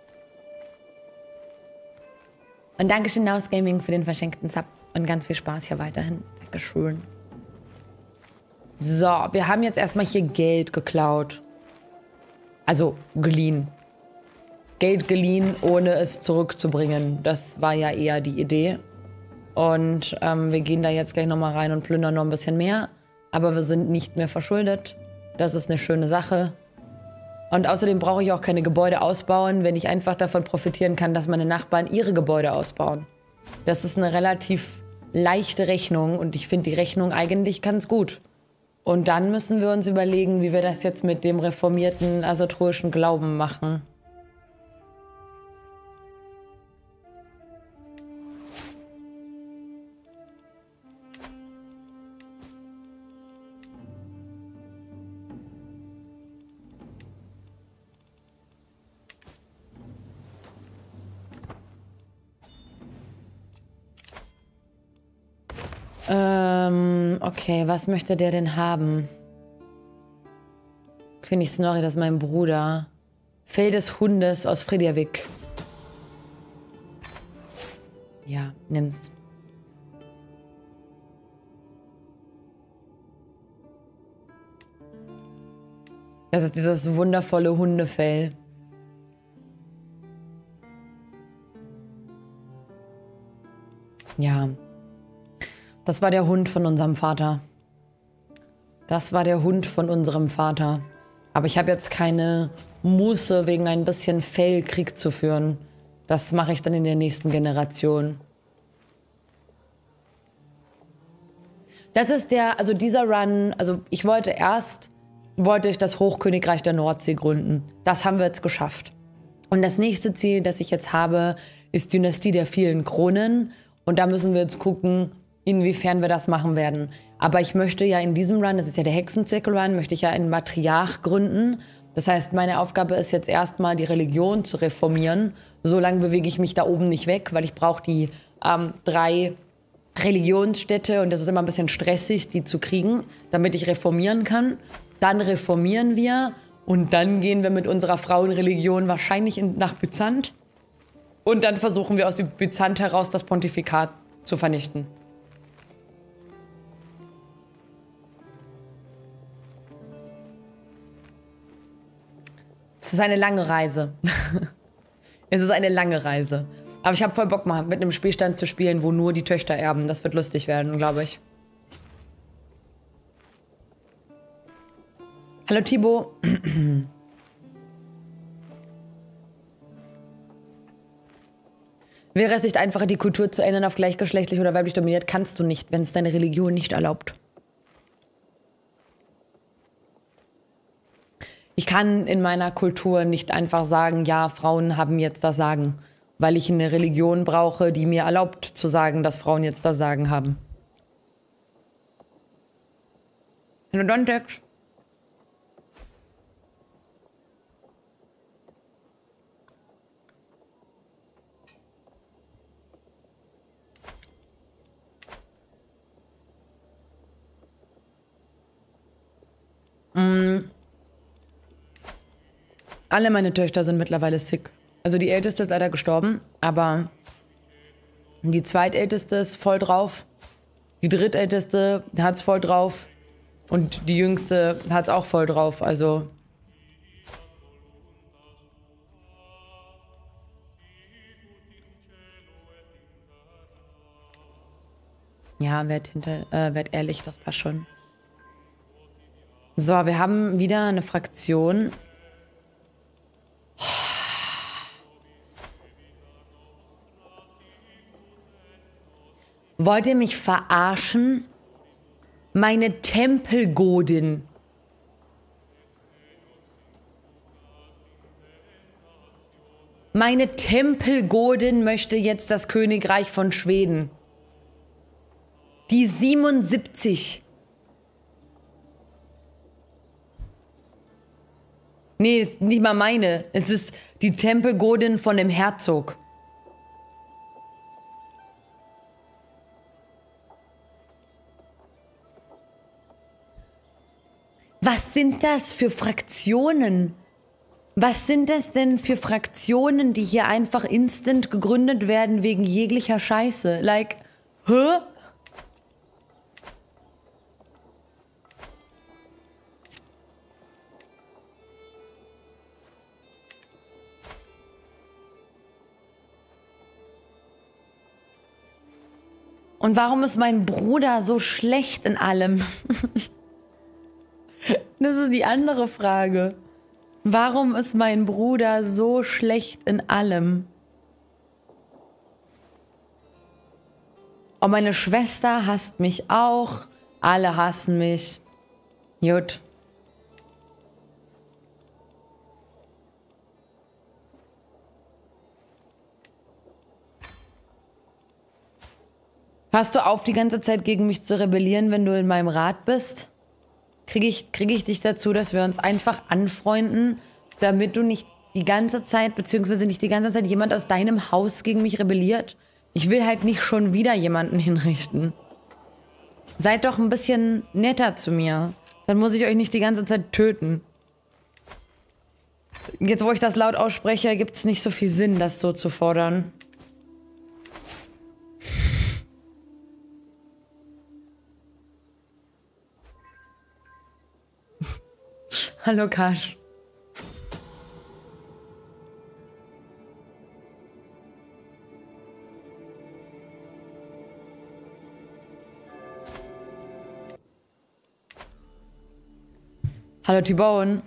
Und Dankeschön, Naus Gaming, für den verschenkten Sub. Und ganz viel Spaß hier weiterhin. Dankeschön. So, wir haben jetzt erstmal hier Geld geklaut. Also, geliehen. Geld geliehen, ohne es zurückzubringen. Das war ja eher die Idee. Und wir gehen da jetzt gleich nochmal rein und plündern noch ein bisschen mehr. Aber wir sind nicht mehr verschuldet. Das ist eine schöne Sache. Und außerdem brauche ich auch keine Gebäude ausbauen, wenn ich einfach davon profitieren kann, dass meine Nachbarn ihre Gebäude ausbauen. Das ist eine relativ leichte Rechnung und ich finde die Rechnung eigentlich ganz gut. Und dann müssen wir uns überlegen, wie wir das jetzt mit dem reformierten asatroischen Glauben machen. Okay, was möchte der denn haben? König Snorri, das ist mein Bruder. Fell des Hundes aus Friedjavik. Ja, nimm's. Das ist dieses wundervolle Hundefell. Ja. Das war der Hund von unserem Vater. Das war der Hund von unserem Vater. Aber ich habe jetzt keine Muße, wegen ein bisschen Fell Krieg zu führen. Das mache ich dann in der nächsten Generation. Das ist also dieser Run, also wollte ich das Hochkönigreich der Nordsee gründen. Das haben wir jetzt geschafft. Und das nächste Ziel, das ich jetzt habe, ist Dynastie der vielen Kronen. Und da müssen wir jetzt gucken, inwiefern wir das machen werden. Aber ich möchte ja in diesem Run, das ist ja der Hexenzirkel-Run, möchte ich ja einen Matriarch gründen. Das heißt, meine Aufgabe ist jetzt erstmal, die Religion zu reformieren. So lange bewege ich mich da oben nicht weg, weil ich brauche die 3 Religionsstädte und das ist immer ein bisschen stressig, die zu kriegen, damit ich reformieren kann. Dann reformieren wir und dann gehen wir mit unserer Frauenreligion wahrscheinlich nach Byzant. Und dann versuchen wir aus dem Byzant heraus das Pontifikat zu vernichten. Es ist eine lange Reise. Es ist eine lange Reise. Aber ich habe voll Bock, mal mit einem Spielstand zu spielen, wo nur die Töchter erben. Das wird lustig werden, glaube ich. Hallo Thibaut. Wäre es nicht einfacher, die Kultur zu ändern auf gleichgeschlechtlich oder weiblich dominiert, kannst du nicht, wenn es deine Religion nicht erlaubt. Ich kann in meiner Kultur nicht einfach sagen, ja, Frauen haben jetzt das Sagen, weil ich eine Religion brauche, die mir erlaubt zu sagen, dass Frauen jetzt das Sagen haben. Kontext. Alle meine Töchter sind mittlerweile sick. Also die älteste ist leider gestorben, aber die zweitälteste ist voll drauf. Die drittälteste hat's voll drauf. Und die jüngste hat's auch voll drauf. Also ja, werd ehrlich, das passt schon. So, wir haben wieder eine Fraktion. Wollt ihr mich verarschen? Meine Tempelgodin. Meine Tempelgodin möchte jetzt das Königreich von Schweden. Die 77. Nee, nicht mal meine. Es ist die Tempelgodin von dem Herzog. Was sind das für Fraktionen? Was sind das denn für Fraktionen, die hier einfach instant gegründet werden wegen jeglicher Scheiße? Like, hä? Und warum ist mein Bruder so schlecht in allem? Das ist die andere Frage. Warum ist mein Bruder so schlecht in allem? Und meine Schwester hasst mich auch. Alle hassen mich. Gut. Hörst du auf, die ganze Zeit gegen mich zu rebellieren, wenn du in meinem Rat bist? Krieg ich dich dazu, dass wir uns einfach anfreunden, damit du nicht die ganze Zeit, beziehungsweise nicht die ganze Zeit jemand aus deinem Haus gegen mich rebelliert? Ich will halt nicht schon wieder jemanden hinrichten. Seid doch ein bisschen netter zu mir. Dann muss ich euch nicht die ganze Zeit töten. Jetzt, wo ich das laut ausspreche, gibt es nicht so viel Sinn, das so zu fordern. Hallo Kasch. Hallo T-Bone.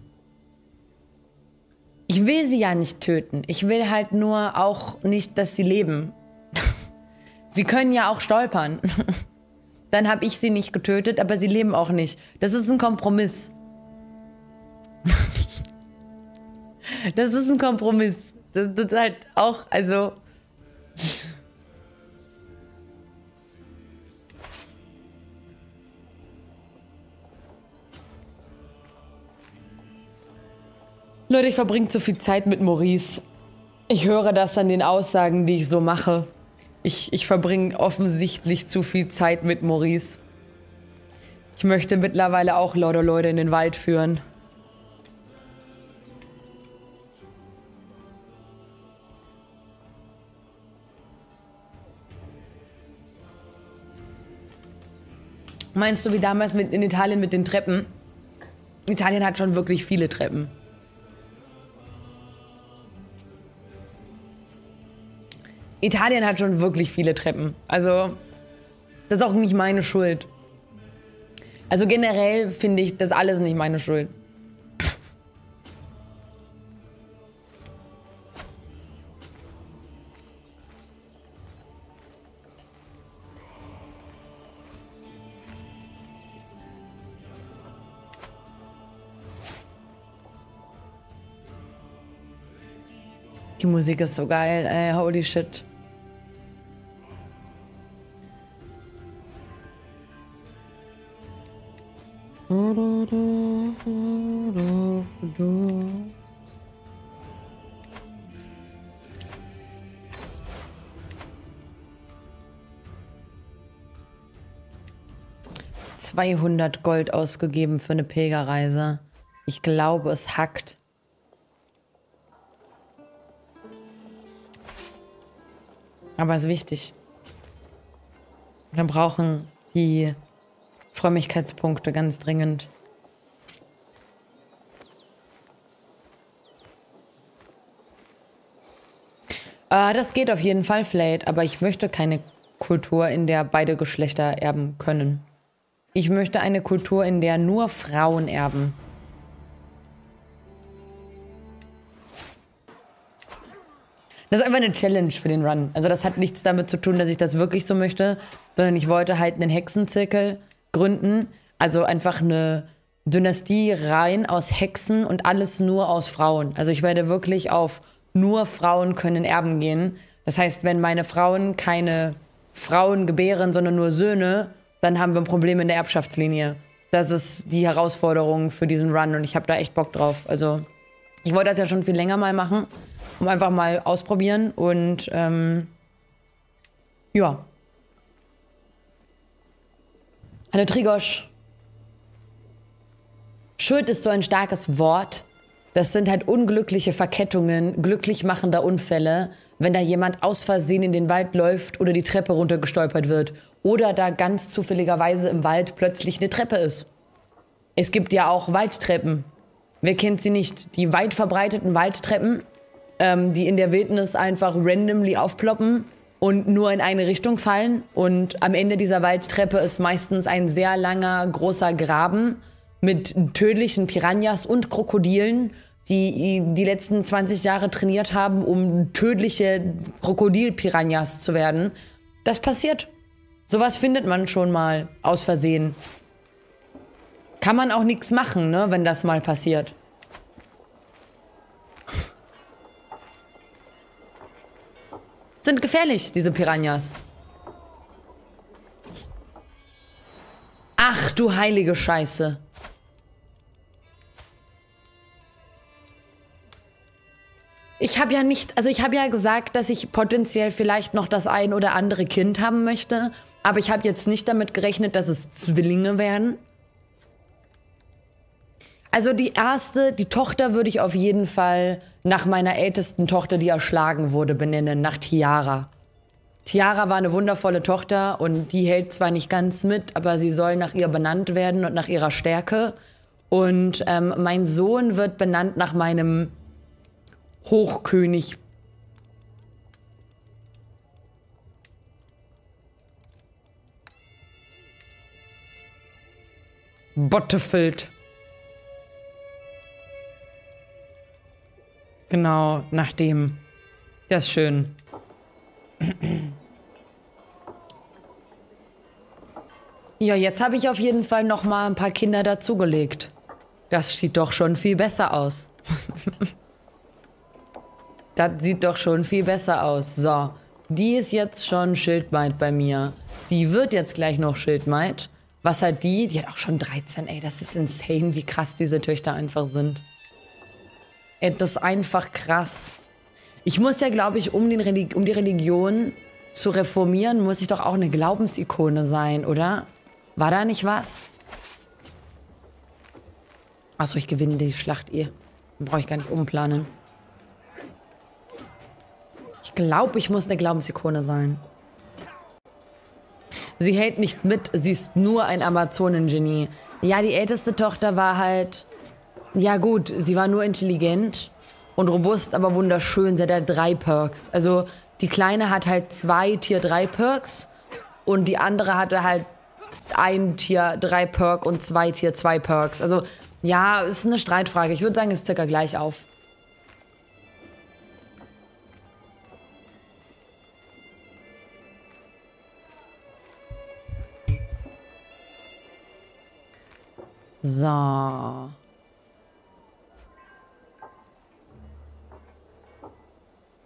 Ich will sie ja nicht töten. Ich will halt nur auch nicht, dass sie leben. Sie können ja auch stolpern. Dann habe ich sie nicht getötet, aber sie leben auch nicht. Das ist ein Kompromiss. Das ist ein Kompromiss. Das ist halt auch, also... Leute, ich verbringe zu viel Zeit mit Maurice. Ich höre das an den Aussagen, die ich so mache. Ich verbringe offensichtlich zu viel Zeit mit Maurice. Ich möchte mittlerweile auch lauter Leute in den Wald führen. Meinst du, wie damals in Italien mit den Treppen? Italien hat schon wirklich viele Treppen. Italien hat schon wirklich viele Treppen. Also, das ist auch nicht meine Schuld. Also generell finde ich das alles nicht meine Schuld. Die Musik ist so geil, ey, holy shit. $200 ausgegeben für eine Pilgerreise. Ich glaube, es hackt. Aber es ist wichtig. Wir brauchen die Frömmigkeitspunkte ganz dringend. Das geht auf jeden Fall, Flate, aber ich möchte keine Kultur, in der beide Geschlechter erben können. Ich möchte eine Kultur, in der nur Frauen erben. Das ist einfach eine Challenge für den Run. Also das hat nichts damit zu tun, dass ich das wirklich so möchte, sondern ich wollte halt einen Hexenzirkel gründen. Also einfach eine Dynastie rein aus Hexen und alles nur aus Frauen. Also ich werde wirklich auf nur Frauen können erben gehen. Das heißt, wenn meine Frauen keine Frauen gebären, sondern nur Söhne, dann haben wir ein Problem in der Erbschaftslinie. Das ist die Herausforderung für diesen Run und ich habe da echt Bock drauf. Also ich wollte das ja schon viel länger mal machen, um einfach mal ausprobieren und ja. Hallo Trigosch. Schuld ist so ein starkes Wort. Das sind halt unglückliche Verkettungen, glücklich machender Unfälle, wenn da jemand aus Versehen in den Wald läuft oder die Treppe runtergestolpert wird oder da ganz zufälligerweise im Wald plötzlich eine Treppe ist. Es gibt ja auch Waldtreppen. Wer kennt sie nicht? Die weit verbreiteten Waldtreppen, die in der Wildnis einfach randomly aufploppen und nur in eine Richtung fallen. Und am Ende dieser Waldtreppe ist meistens ein sehr langer, großer Graben mit tödlichen Piranhas und Krokodilen, die die letzten 20 Jahre trainiert haben, um tödliche Krokodilpiranhas zu werden. Das passiert. Sowas findet man schon mal aus Versehen. Kann man auch nichts machen, ne, wenn das mal passiert. Sind gefährlich, diese Piranhas. Ach du heilige Scheiße. Ich habe ja nicht, also ich habe ja gesagt, dass ich potenziell vielleicht noch das ein oder andere Kind haben möchte, aber ich habe jetzt nicht damit gerechnet, dass es Zwillinge werden. Also die Tochter würde ich auf jeden Fall nach meiner ältesten Tochter, die erschlagen wurde, benennen, nach Tiara. Tiara war eine wundervolle Tochter und die hält zwar nicht ganz mit, aber sie soll nach ihr benannt werden und nach ihrer Stärke. Und mein Sohn wird benannt nach meinem Hochkönig. Bottefeld. Genau, nach dem. Das ist schön. Ja, jetzt habe ich auf jeden Fall noch mal ein paar Kinder dazugelegt. Das sieht doch schon viel besser aus. Das sieht doch schon viel besser aus. So, die ist jetzt schon Schildmaid bei mir. Die wird jetzt gleich noch Schildmaid. Was hat die? Die hat auch schon 13. Ey, das ist insane, wie krass diese Töchter einfach sind. Ey, das ist einfach krass. Ich muss ja, glaube ich, um die Religion zu reformieren, muss ich doch auch eine Glaubensikone sein, oder? War da nicht was? Achso, ich gewinne die Schlacht eh. Dann brauche ich gar nicht umplanen. Ich glaube, ich muss eine Glaubensikone sein. Sie hält nicht mit, sie ist nur ein Amazonengenie. Ja, die älteste Tochter war halt... Ja gut, sie war nur intelligent und robust, aber wunderschön. Sie hat halt 3 Perks. Also die Kleine hat halt 2 Tier 3 Perks und die andere hatte halt 1 Tier 3 Perk und 2 Tier 2 Perks. Also ja, ist eine Streitfrage. Ich würde sagen, ist circa gleich auf. So.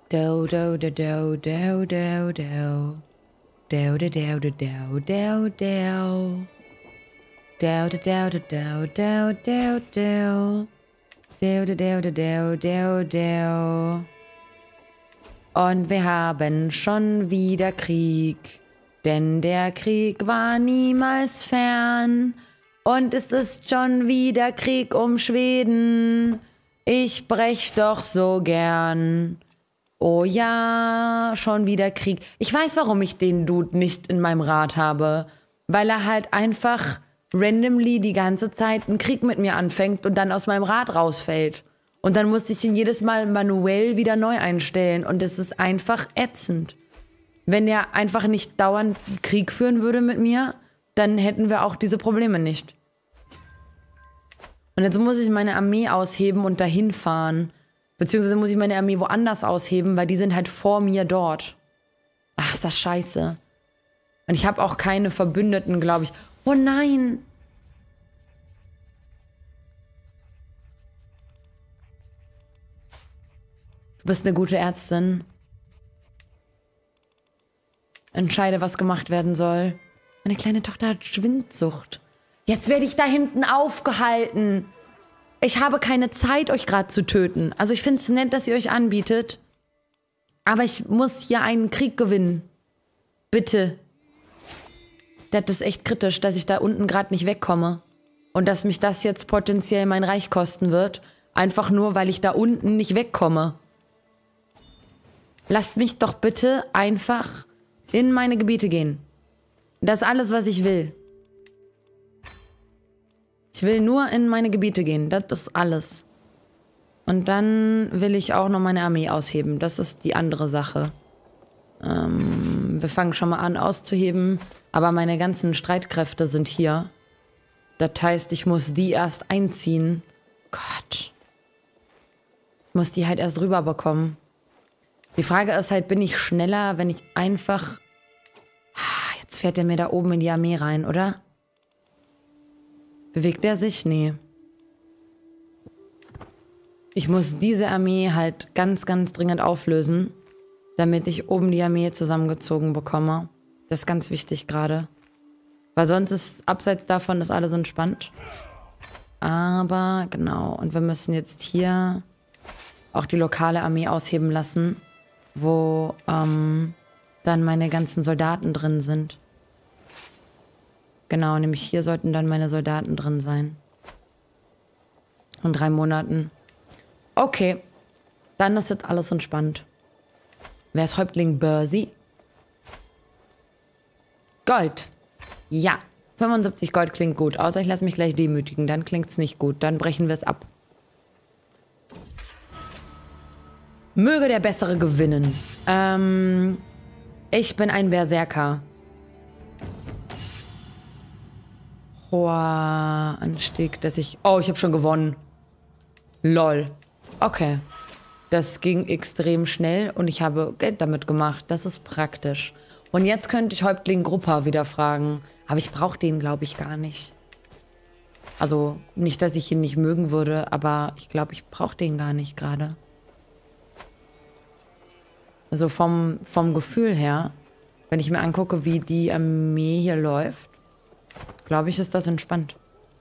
Do do do do do do do. Do do do do do do do. Do do do do do do do do. Do do do do do do. Und wir haben schon wieder Krieg, denn der Krieg war niemals fern. Und es ist schon wieder Krieg um Schweden. Ich brech doch so gern. Oh ja, schon wieder Krieg. Ich weiß, warum ich den Dude nicht in meinem Rat habe. Weil er halt einfach randomly die ganze Zeit einen Krieg mit mir anfängt und dann aus meinem Rat rausfällt. Und dann musste ich ihn jedes Mal manuell wieder neu einstellen. Und es ist einfach ätzend. Wenn er einfach nicht dauernd Krieg führen würde mit mir, dann hätten wir auch diese Probleme nicht. Und jetzt muss ich meine Armee ausheben und dahin fahren. Beziehungsweise muss ich meine Armee woanders ausheben, weil die sind halt vor mir dort. Ach, ist das scheiße. Und ich habe auch keine Verbündeten, glaube ich. Oh nein! Du bist eine gute Ärztin. Entscheide, was gemacht werden soll. Meine kleine Tochter hat Schwindsucht. Jetzt werde ich da hinten aufgehalten. Ich habe keine Zeit, euch gerade zu töten. Also ich finde es nett, dass ihr euch anbietet. Aber ich muss hier einen Krieg gewinnen. Bitte. Das ist echt kritisch, dass ich da unten gerade nicht wegkomme. Und dass mich das jetzt potenziell mein Reich kosten wird. Einfach nur, weil ich da unten nicht wegkomme. Lasst mich doch bitte einfach in meine Gebiete gehen. Das ist alles, was ich will. Ich will nur in meine Gebiete gehen. Das ist alles. Und dann will ich auch noch meine Armee ausheben. Das ist die andere Sache. Wir fangen schon mal an auszuheben. Aber meine ganzen Streitkräfte sind hier. Das heißt, ich muss die erst einziehen. Gott. Ich muss die halt erst rüber bekommen. Die Frage ist halt, bin ich schneller, wenn ich einfach... Jetzt fährt er mir da oben in die Armee rein, oder? Bewegt er sich? Nee. Ich muss diese Armee halt ganz, ganz dringend auflösen, damit ich oben die Armee zusammengezogen bekomme. Das ist ganz wichtig gerade. Weil sonst ist abseits davon, dass alles entspannt. Aber genau. Und wir müssen jetzt hier auch die lokale Armee ausheben lassen, wo dann meine ganzen Soldaten drin sind. Genau, nämlich hier sollten dann meine Soldaten drin sein. In 3 Monaten. Okay, dann ist jetzt alles entspannt. Wer ist Häuptling Börsi? Gold. Ja, 75 Gold klingt gut. Außer ich lasse mich gleich demütigen. Dann klingt es nicht gut. Dann brechen wir es ab. Möge der Bessere gewinnen. Ich bin ein Berserker. Hoher Anstieg, dass ich... Oh, ich habe schon gewonnen. Lol. Okay. Das ging extrem schnell und ich habe Geld damit gemacht. Das ist praktisch. Und jetzt könnte ich Häuptling Gruppa wieder fragen. Aber ich brauche den, glaube ich, gar nicht. Also, nicht, dass ich ihn nicht mögen würde, aber ich glaube, ich brauche den gar nicht gerade. Also vom Gefühl her, wenn ich mir angucke, wie die Armee hier läuft, glaube ich, ist das entspannt.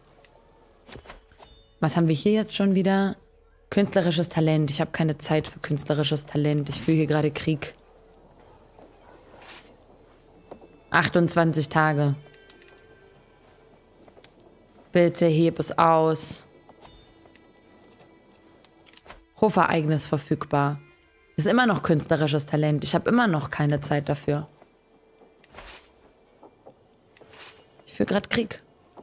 Was haben wir hier jetzt schon wieder? Künstlerisches Talent. Ich habe keine Zeit für künstlerisches Talent. Ich führe hier gerade Krieg. 28 Tage. Bitte heb es aus. Hofereignis verfügbar. Ist immer noch künstlerisches Talent. Ich habe immer noch keine Zeit dafür. Ich führe gerade Krieg.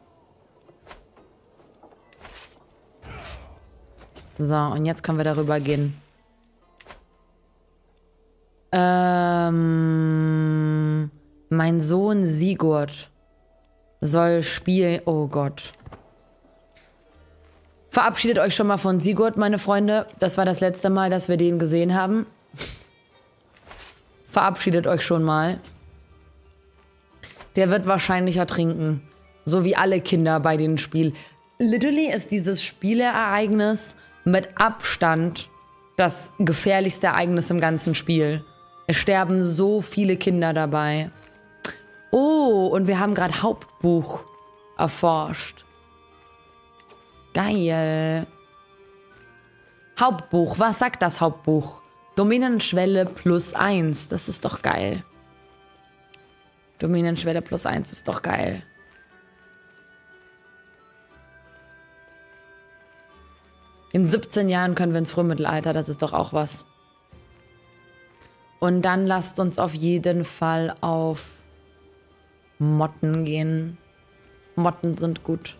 So, und jetzt können wir darüber gehen. Mein Sohn Sigurd soll spielen. Oh Gott. Verabschiedet euch schon mal von Sigurd, meine Freunde. Das war das letzte Mal, dass wir den gesehen haben. Verabschiedet euch schon mal. Der wird wahrscheinlich ertrinken. So wie alle Kinder bei dem Spiel. Literally ist dieses Spielereignis mit Abstand das gefährlichste Ereignis im ganzen Spiel. Es sterben so viele Kinder dabei. Oh, und wir haben gerade Hauptbuch erforscht. Geil. Hauptbuch, was sagt das Hauptbuch? Dominanzschwelle +1, das ist doch geil. Dominanzschwelle +1 ist doch geil. In 17 Jahren können wir ins Frühmittelalter, das ist doch auch was. Und dann lasst uns auf jeden Fall auf Motten gehen. Motten sind gut.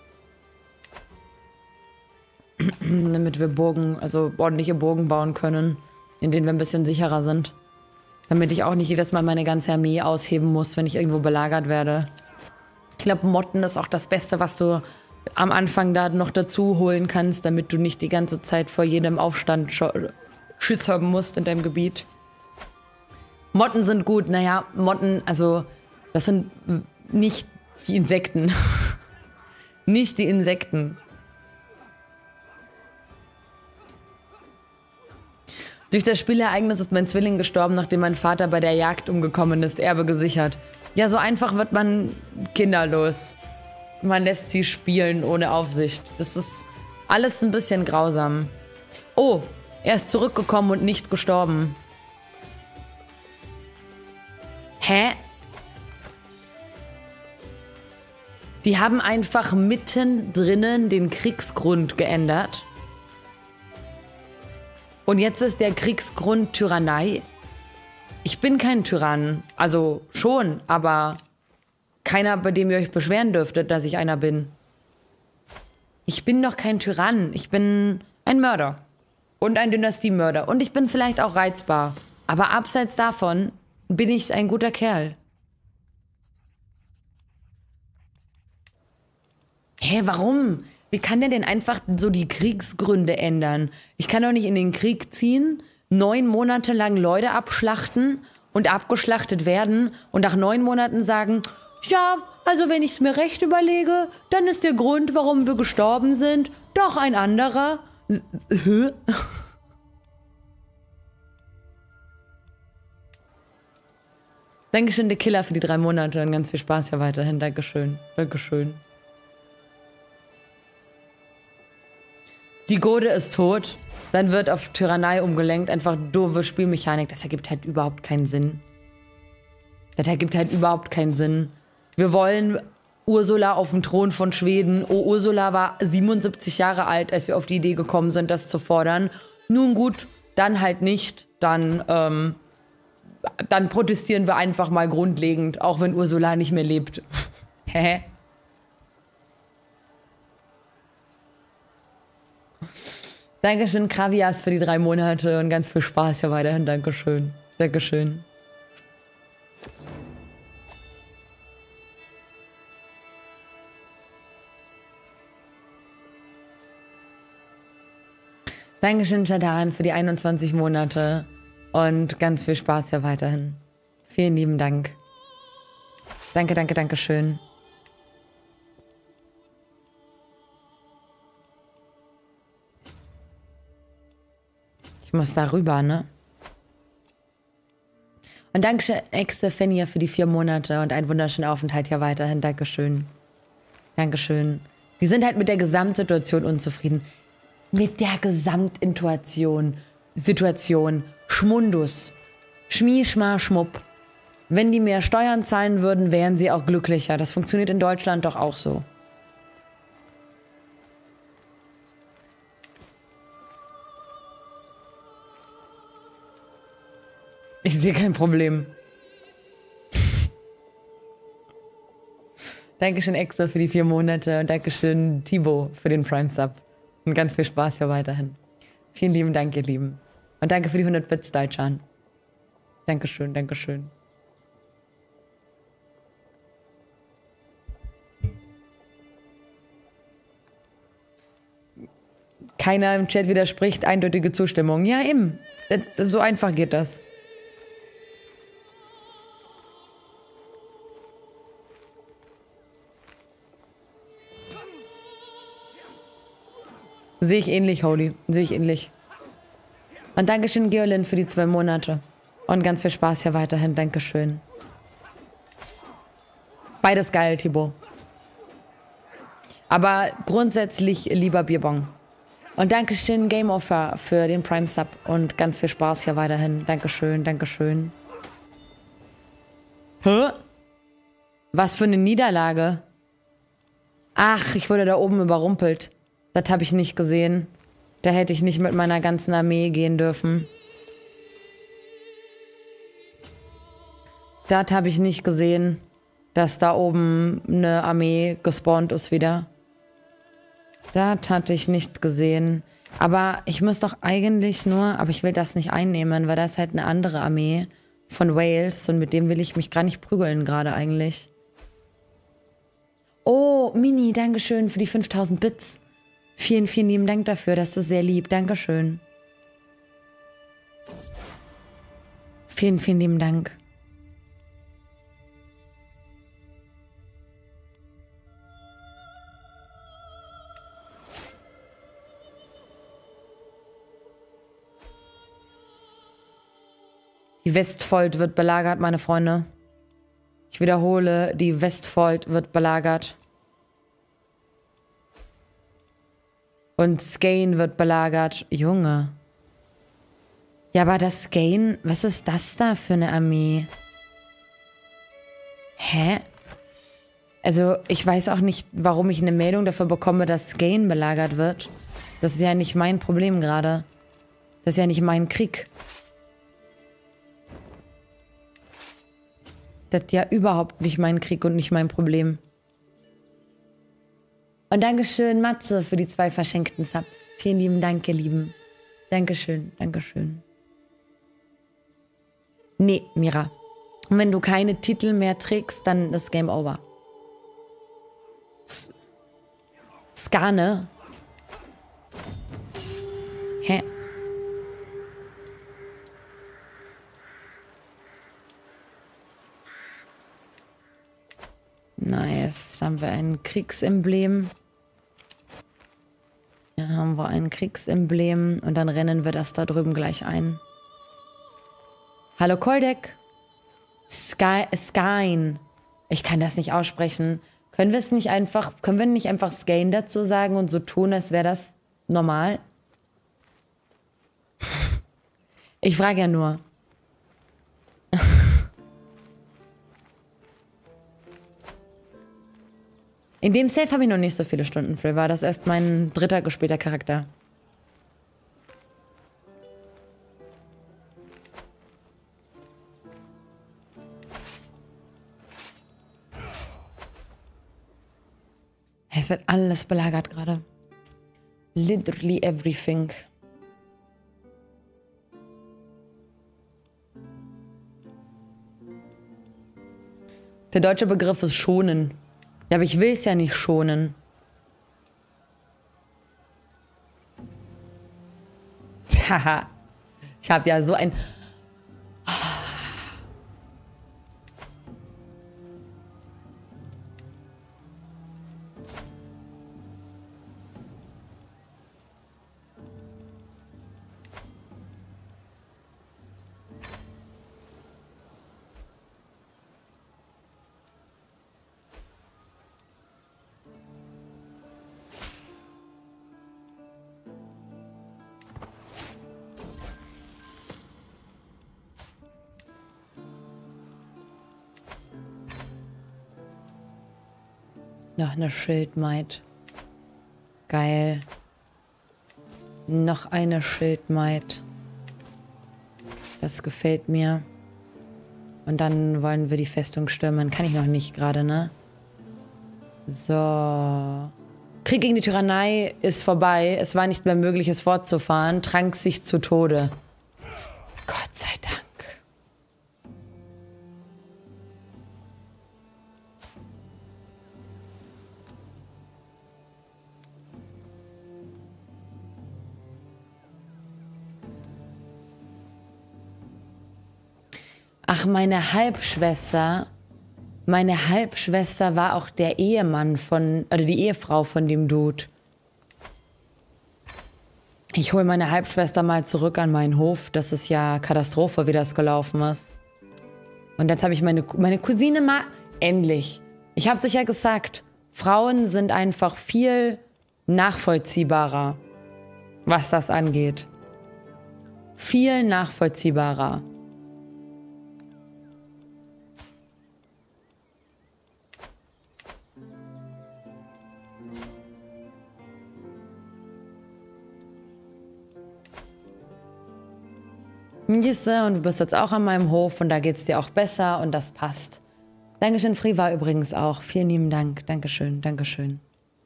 Damit wir Burgen, also ordentliche Burgen bauen können, in denen wir ein bisschen sicherer sind. Damit ich auch nicht jedes Mal meine ganze Armee ausheben muss, wenn ich irgendwo belagert werde. Ich glaube, Motten ist auch das Beste, was du am Anfang da noch dazu holen kannst, damit du nicht die ganze Zeit vor jedem Aufstand Schiss haben musst in deinem Gebiet. Motten sind gut. Naja, Motten, also das sind nicht die Insekten. Nicht die Insekten. Durch das Spielereignis ist mein Zwilling gestorben, nachdem mein Vater bei der Jagd umgekommen ist. Erbe gesichert. Ja, so einfach wird man kinderlos. Man lässt sie spielen ohne Aufsicht. Das ist alles ein bisschen grausam. Oh, er ist zurückgekommen und nicht gestorben. Hä? Die haben einfach mittendrin den Kriegsgrund geändert. Und jetzt ist der Kriegsgrund Tyrannei. Ich bin kein Tyrann. Also schon, aber keiner, bei dem ihr euch beschweren dürftet, dass ich einer bin. Ich bin doch kein Tyrann. Ich bin ein Mörder. Und ein Dynastiemörder. Und ich bin vielleicht auch reizbar. Aber abseits davon bin ich ein guter Kerl. Hä, warum? Wie kann der denn einfach so die Kriegsgründe ändern? Ich kann doch nicht in den Krieg ziehen, 9 Monate lang Leute abschlachten und abgeschlachtet werden und nach 9 Monaten sagen, ja, also wenn ich es mir recht überlege, dann ist der Grund, warum wir gestorben sind, doch ein anderer. Dankeschön, der Killer, für die 3 Monate und ganz viel Spaß hier weiterhin. Dankeschön. Dankeschön. Die Gode ist tot, dann wird auf Tyrannei umgelenkt, einfach doofe Spielmechanik. Das ergibt halt überhaupt keinen Sinn. Das ergibt halt überhaupt keinen Sinn. Wir wollen Ursula auf dem Thron von Schweden. Oh, Ursula war 77 Jahre alt, als wir auf die Idee gekommen sind, das zu fordern. Nun gut, dann halt nicht. Dann protestieren wir einfach mal grundlegend, auch wenn Ursula nicht mehr lebt. Hä? Dankeschön, Kravias, für die 3 Monate und ganz viel Spaß hier weiterhin. Dankeschön. Dankeschön. Dankeschön, Shadaran, für die 21 Monate und ganz viel Spaß hier weiterhin. Vielen lieben Dank. Danke, danke, danke schön. Ich muss da rüber, ne? Und Dankeschön, Ex-Fenia, für die 4 Monate und einen wunderschönen Aufenthalt hier weiterhin. Dankeschön. Dankeschön. Die sind halt mit der Gesamtsituation unzufrieden. Mit der Gesamtintuition. Situation. Schmundus. Schmi, Schma, Schmupp. Wenn die mehr Steuern zahlen würden, wären sie auch glücklicher. Das funktioniert in Deutschland doch auch so. Ich sehe kein Problem. Dankeschön, Exo, für die 4 Monate und Dankeschön, Thibaut, für den Prime-Sub. Und ganz viel Spaß hier weiterhin. Vielen lieben Dank, ihr Lieben. Und danke für die 100 Bits, Daichan. Dankeschön, Dankeschön. Keiner im Chat widerspricht, eindeutige Zustimmung. Ja, eben. So einfach geht das. Sehe ich ähnlich, Holy. Sehe ich ähnlich. Und Dankeschön, Geolin, für die 2 Monate. Und ganz viel Spaß hier weiterhin. Dankeschön. Beides geil, Thibaut. Aber grundsätzlich lieber Bierbong. Und Dankeschön, Game Offer, für den Prime Sub. Und ganz viel Spaß hier weiterhin. Dankeschön, Dankeschön. Hä? Was für eine Niederlage. Ach, ich wurde da oben überrumpelt. Das habe ich nicht gesehen. Da hätte ich nicht mit meiner ganzen Armee gehen dürfen. Das habe ich nicht gesehen, dass da oben eine Armee gespawnt ist wieder. Das hatte ich nicht gesehen. Aber ich muss doch eigentlich nur... Aber ich will das nicht einnehmen, weil das ist halt eine andere Armee von Wales. Und mit dem will ich mich gar nicht prügeln gerade eigentlich. Oh, Mini, Dankeschön für die 5000 Bits. Vielen, vielen lieben Dank dafür. Das ist sehr lieb. Dankeschön. Vielen, vielen lieben Dank. Die Westfold wird belagert, meine Freunde. Ich wiederhole, die Westfold wird belagert. Und Skane wird belagert. Junge. Ja, aber das Skane, was ist das da für eine Armee? Hä? Also, ich weiß auch nicht, warum ich eine Meldung dafür bekomme, dass Skane belagert wird. Das ist ja nicht mein Problem gerade. Das ist ja nicht mein Krieg. Das ist ja überhaupt nicht mein Krieg und nicht mein Problem. Und Dankeschön, Matze, für die 2 verschenkten Subs. Vielen lieben Dank, ihr Lieben. Dankeschön, Dankeschön. Nee, Mira. Und wenn du keine Titel mehr trägst, dann ist Game Over. Skane. Hä? Nice. Haben wir ein Kriegsemblem. Hier haben wir ein Kriegsemblem. Und dann rennen wir das da drüben gleich ein. Hallo Koldek. Skine. Ich kann das nicht aussprechen. Können wir nicht einfach Skane dazu sagen und so tun, als wäre das normal? Ich frage ja nur. In dem Safe habe ich noch nicht so viele Stunden für. War das erst mein 3. gespielter Charakter. Es wird alles belagert gerade. Literally everything. Der deutsche Begriff ist schonen. Ja, aber ich will es ja nicht schonen. Haha. Ich habe ja so ein... Noch eine Schildmaid. Geil. Noch eine Schildmaid. Das gefällt mir. Und dann wollen wir die Festung stürmen. Kann ich noch nicht gerade, ne? So. Krieg gegen die Tyrannei ist vorbei. Es war nicht mehr möglich, es fortzufahren. Trank sich zu Tode. Gott sei Dank. Ach, meine Halbschwester war auch der Ehemann von, oder die Ehefrau von dem Dude. Ich hole meine Halbschwester mal zurück an meinen Hof. Das ist ja Katastrophe, wie das gelaufen ist. Und jetzt habe ich meine Cousine mal... Endlich. Ich habe es euch ja gesagt. Frauen sind einfach viel nachvollziehbarer, was das angeht. Viel nachvollziehbarer. Siehste, und du bist jetzt auch an meinem Hof und da geht es dir auch besser und das passt. Dankeschön, Friva übrigens auch. Vielen lieben Dank. Dankeschön, Dankeschön.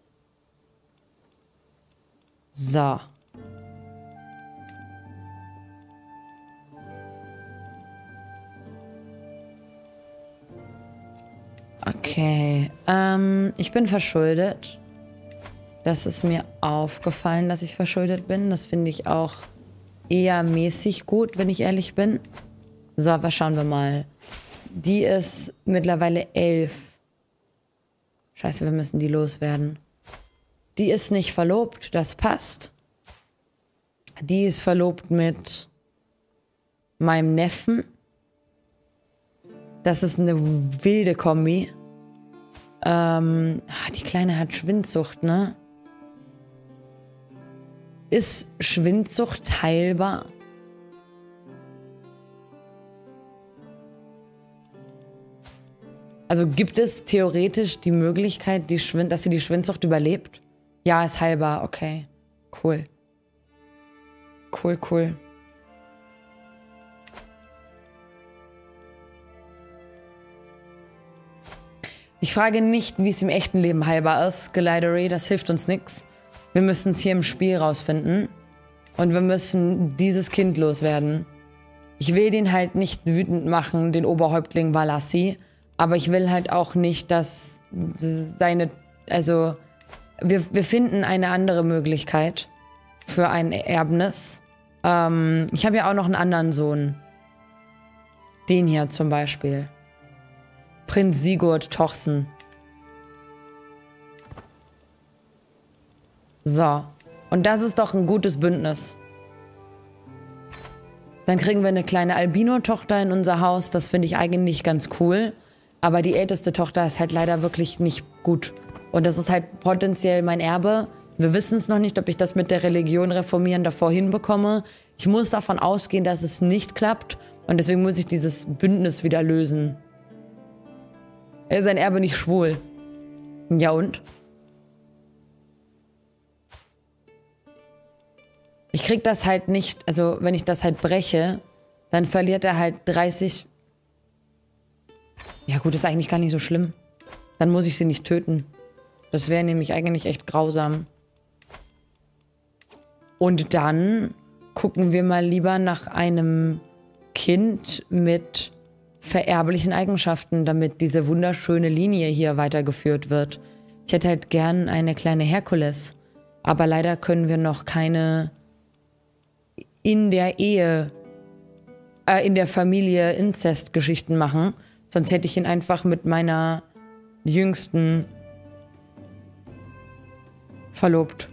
So. Okay. Ich bin verschuldet. Das ist mir aufgefallen, dass ich verschuldet bin. Das finde ich auch eher mäßig gut, wenn ich ehrlich bin. So, was schauen wir mal. Die ist mittlerweile 11. Scheiße, wir müssen die loswerden. Die ist nicht verlobt, das passt. Die ist verlobt mit meinem Neffen. Das ist eine wilde Kombi. Die Kleine hat Schwindsucht, ne? Ist Schwindsucht heilbar? Also gibt es theoretisch die Möglichkeit, dass sie die Schwindsucht überlebt? Ja, ist heilbar. Okay. Cool. Cool, cool. Ich frage nicht, wie es im echten Leben heilbar ist, Glidery. Das hilft uns nichts. Wir müssen es hier im Spiel rausfinden. Und wir müssen dieses Kind loswerden. Ich will den halt nicht wütend machen, den Oberhäuptling Valassi. Aber ich will halt auch nicht, dass seine... Also, wir finden eine andere Möglichkeit für ein Erbnis. Ich habe ja auch noch einen anderen Sohn. Den hier zum Beispiel. Prinz Sigurd Tochsen. So. Und das ist doch ein gutes Bündnis. Dann kriegen wir eine kleine Albino-Tochter in unser Haus. Das finde ich eigentlich ganz cool. Aber die älteste Tochter ist halt leider wirklich nicht gut. Und das ist halt potenziell mein Erbe. Wir wissen es noch nicht, ob ich das mit der Religion reformieren davor hinbekomme. Ich muss davon ausgehen, dass es nicht klappt. Und deswegen muss ich dieses Bündnis wieder lösen. Er ist ein Erbe nicht schwul. Ja und? Ich krieg das halt nicht, also wenn ich das halt breche, dann verliert er halt 30... Ja gut, ist eigentlich gar nicht so schlimm. Dann muss ich sie nicht töten. Das wäre nämlich eigentlich echt grausam. Und dann gucken wir mal lieber nach einem Kind mit vererblichen Eigenschaften, damit diese wunderschöne Linie hier weitergeführt wird. Ich hätte halt gern eine kleine Herkules. Aber leider können wir noch keine in der Ehe, in der Familie Inzestgeschichten machen. Sonst hätte ich ihn einfach mit meiner Jüngsten verlobt.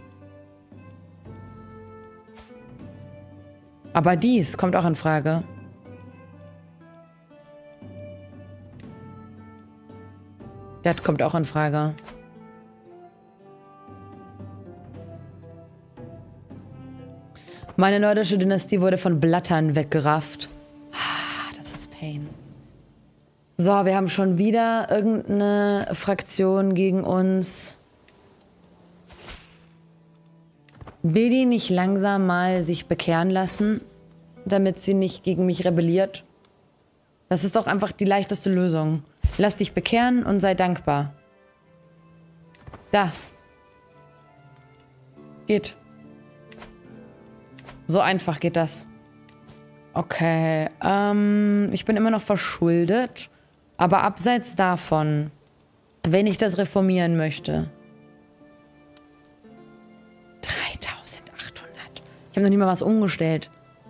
Aber dies kommt auch in Frage. Das kommt auch in Frage. Meine nordische Dynastie wurde von Blattern weggerafft. Das ist Pain. So, wir haben schon wieder irgendeine Fraktion gegen uns. Will die nicht langsam mal sich bekehren lassen, damit sie nicht gegen mich rebelliert? Das ist doch einfach die leichteste Lösung. Lass dich bekehren und sei dankbar. Da. Geht. So einfach geht das. Okay, ich bin immer noch verschuldet. Aber abseits davon, wenn ich das reformieren möchte. 3800. Ich habe noch nie mal was umgestellt.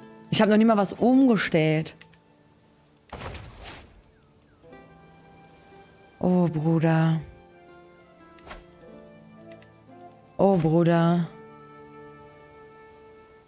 Oh, Bruder. Oh, Bruder.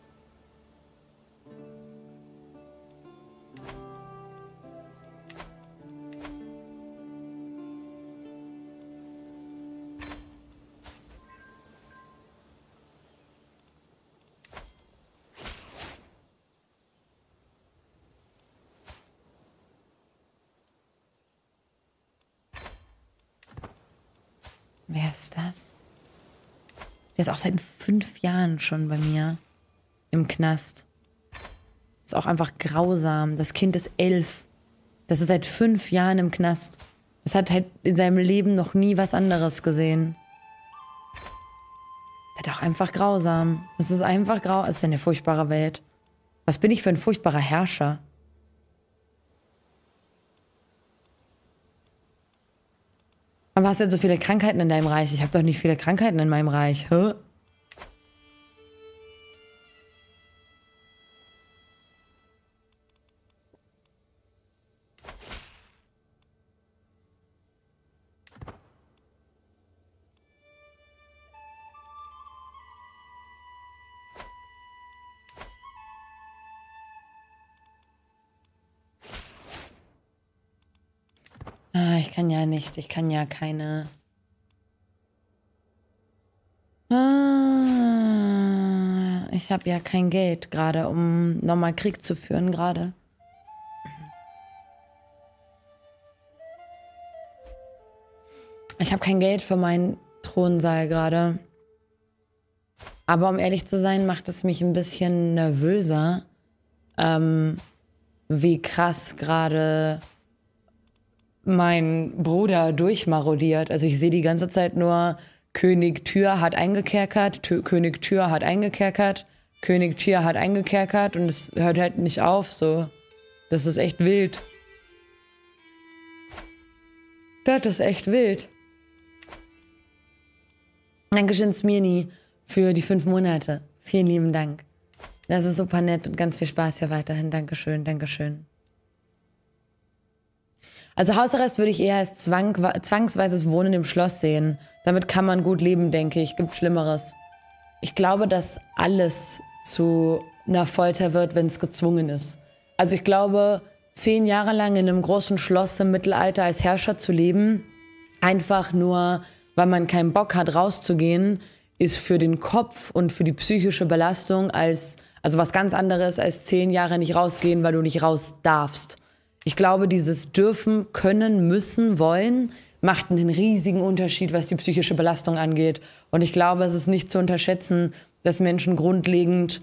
Wer ist das? Der ist auch seit 5 Jahren schon bei mir im Knast. Ist auch einfach grausam. Das Kind ist 11. Das ist seit 5 Jahren im Knast. Das hat halt in seinem Leben noch nie was anderes gesehen. Das ist auch einfach grausam. Das ist einfach grausam. Das ist eine furchtbare Welt. Was bin ich für ein furchtbarer Herrscher? Aber hast du denn so viele Krankheiten in deinem Reich? Ich habe doch nicht viele Krankheiten in meinem Reich. Hä? Ah, ich kann ja nicht. Ich kann ja keine... Ah, ich habe ja kein Geld gerade, um nochmal Krieg zu führen gerade. Ich habe kein Geld für meinen Thronsaal gerade. Aber um ehrlich zu sein, macht es mich ein bisschen nervöser, wie krass gerade mein Bruder durchmarodiert. Also ich sehe die ganze Zeit nur König Tyr hat eingekerkert, König Tyr hat eingekerkert, König Tyr hat eingekerkert und es hört halt nicht auf, so. Das ist echt wild. Das ist echt wild. Dankeschön, Smirni, für die 5 Monate. Vielen lieben Dank. Das ist super nett und ganz viel Spaß hier weiterhin. Dankeschön, Dankeschön. Also Hausarrest würde ich eher als zwangsweises Wohnen im Schloss sehen. Damit kann man gut leben, denke ich. Gibt Schlimmeres. Ich glaube, dass alles zu einer Folter wird, wenn es gezwungen ist. Also ich glaube, 10 Jahre lang in einem großen Schloss im Mittelalter als Herrscher zu leben, einfach nur, weil man keinen Bock hat, rauszugehen, ist für den Kopf und für die psychische Belastung also was ganz anderes als 10 Jahre nicht rausgehen, weil du nicht raus darfst. Ich glaube, dieses dürfen, können, müssen, wollen macht einen riesigen Unterschied, was die psychische Belastung angeht. Und ich glaube, es ist nicht zu unterschätzen, dass Menschen grundlegend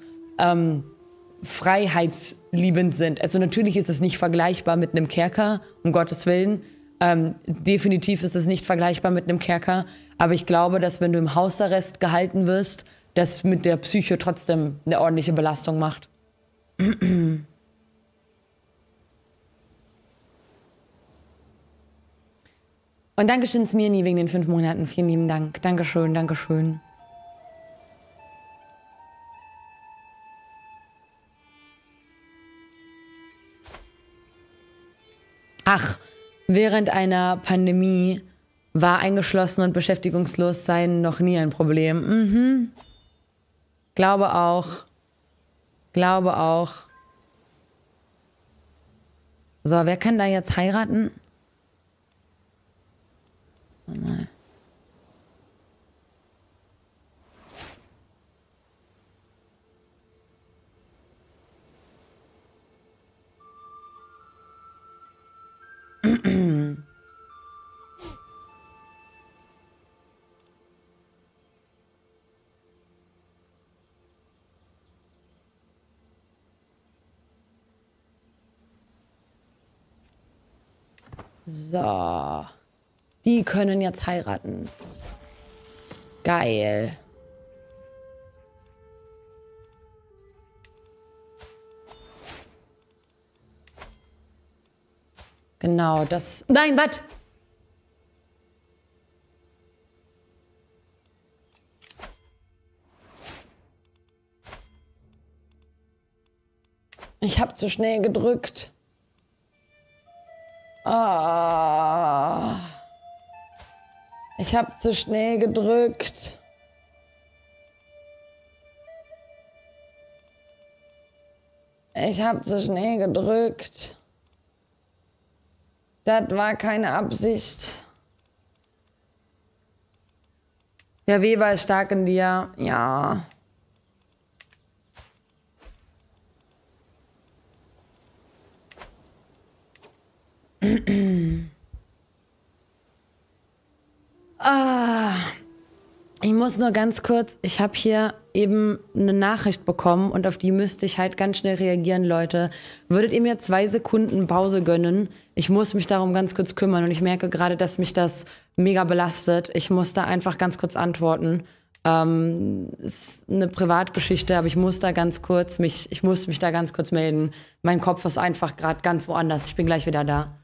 freiheitsliebend sind. Also natürlich ist es nicht vergleichbar mit einem Kerker, um Gottes Willen. Definitiv ist es nicht vergleichbar mit einem Kerker. Aber ich glaube, dass wenn du im Hausarrest gehalten wirst, das mit der Psyche trotzdem eine ordentliche Belastung macht. Und Dankeschön Smirni wegen den 5 Monaten. Vielen lieben Dank. Dankeschön, Dankeschön. Ach, während einer Pandemie war eingeschlossen und beschäftigungslos sein noch nie ein Problem. Mhm. Glaube auch. Glaube auch. So, wer kann da jetzt heiraten? Oh nein. So. Die können jetzt heiraten. Geil. Genau, das... Nein, was? Ich habe zu schnell gedrückt. Ah. Ich habe zu schnell gedrückt. Ich habe zu schnell gedrückt. Das war keine Absicht. Der Weber ist stark in dir. Ja. Ah. muss nur ganz kurz, ich habe hier eben eine Nachricht bekommen und auf die müsste ich halt ganz schnell reagieren, Leute. Würdet ihr mir 2 Sekunden Pause gönnen? Ich muss mich darum ganz kurz kümmern und ich merke gerade, dass mich das mega belastet. Ich muss da einfach ganz kurz antworten. Ist eine Privatgeschichte, aber ich muss da ganz kurz ich muss mich da ganz kurz melden. Mein Kopf ist einfach gerade ganz woanders. Ich bin gleich wieder da.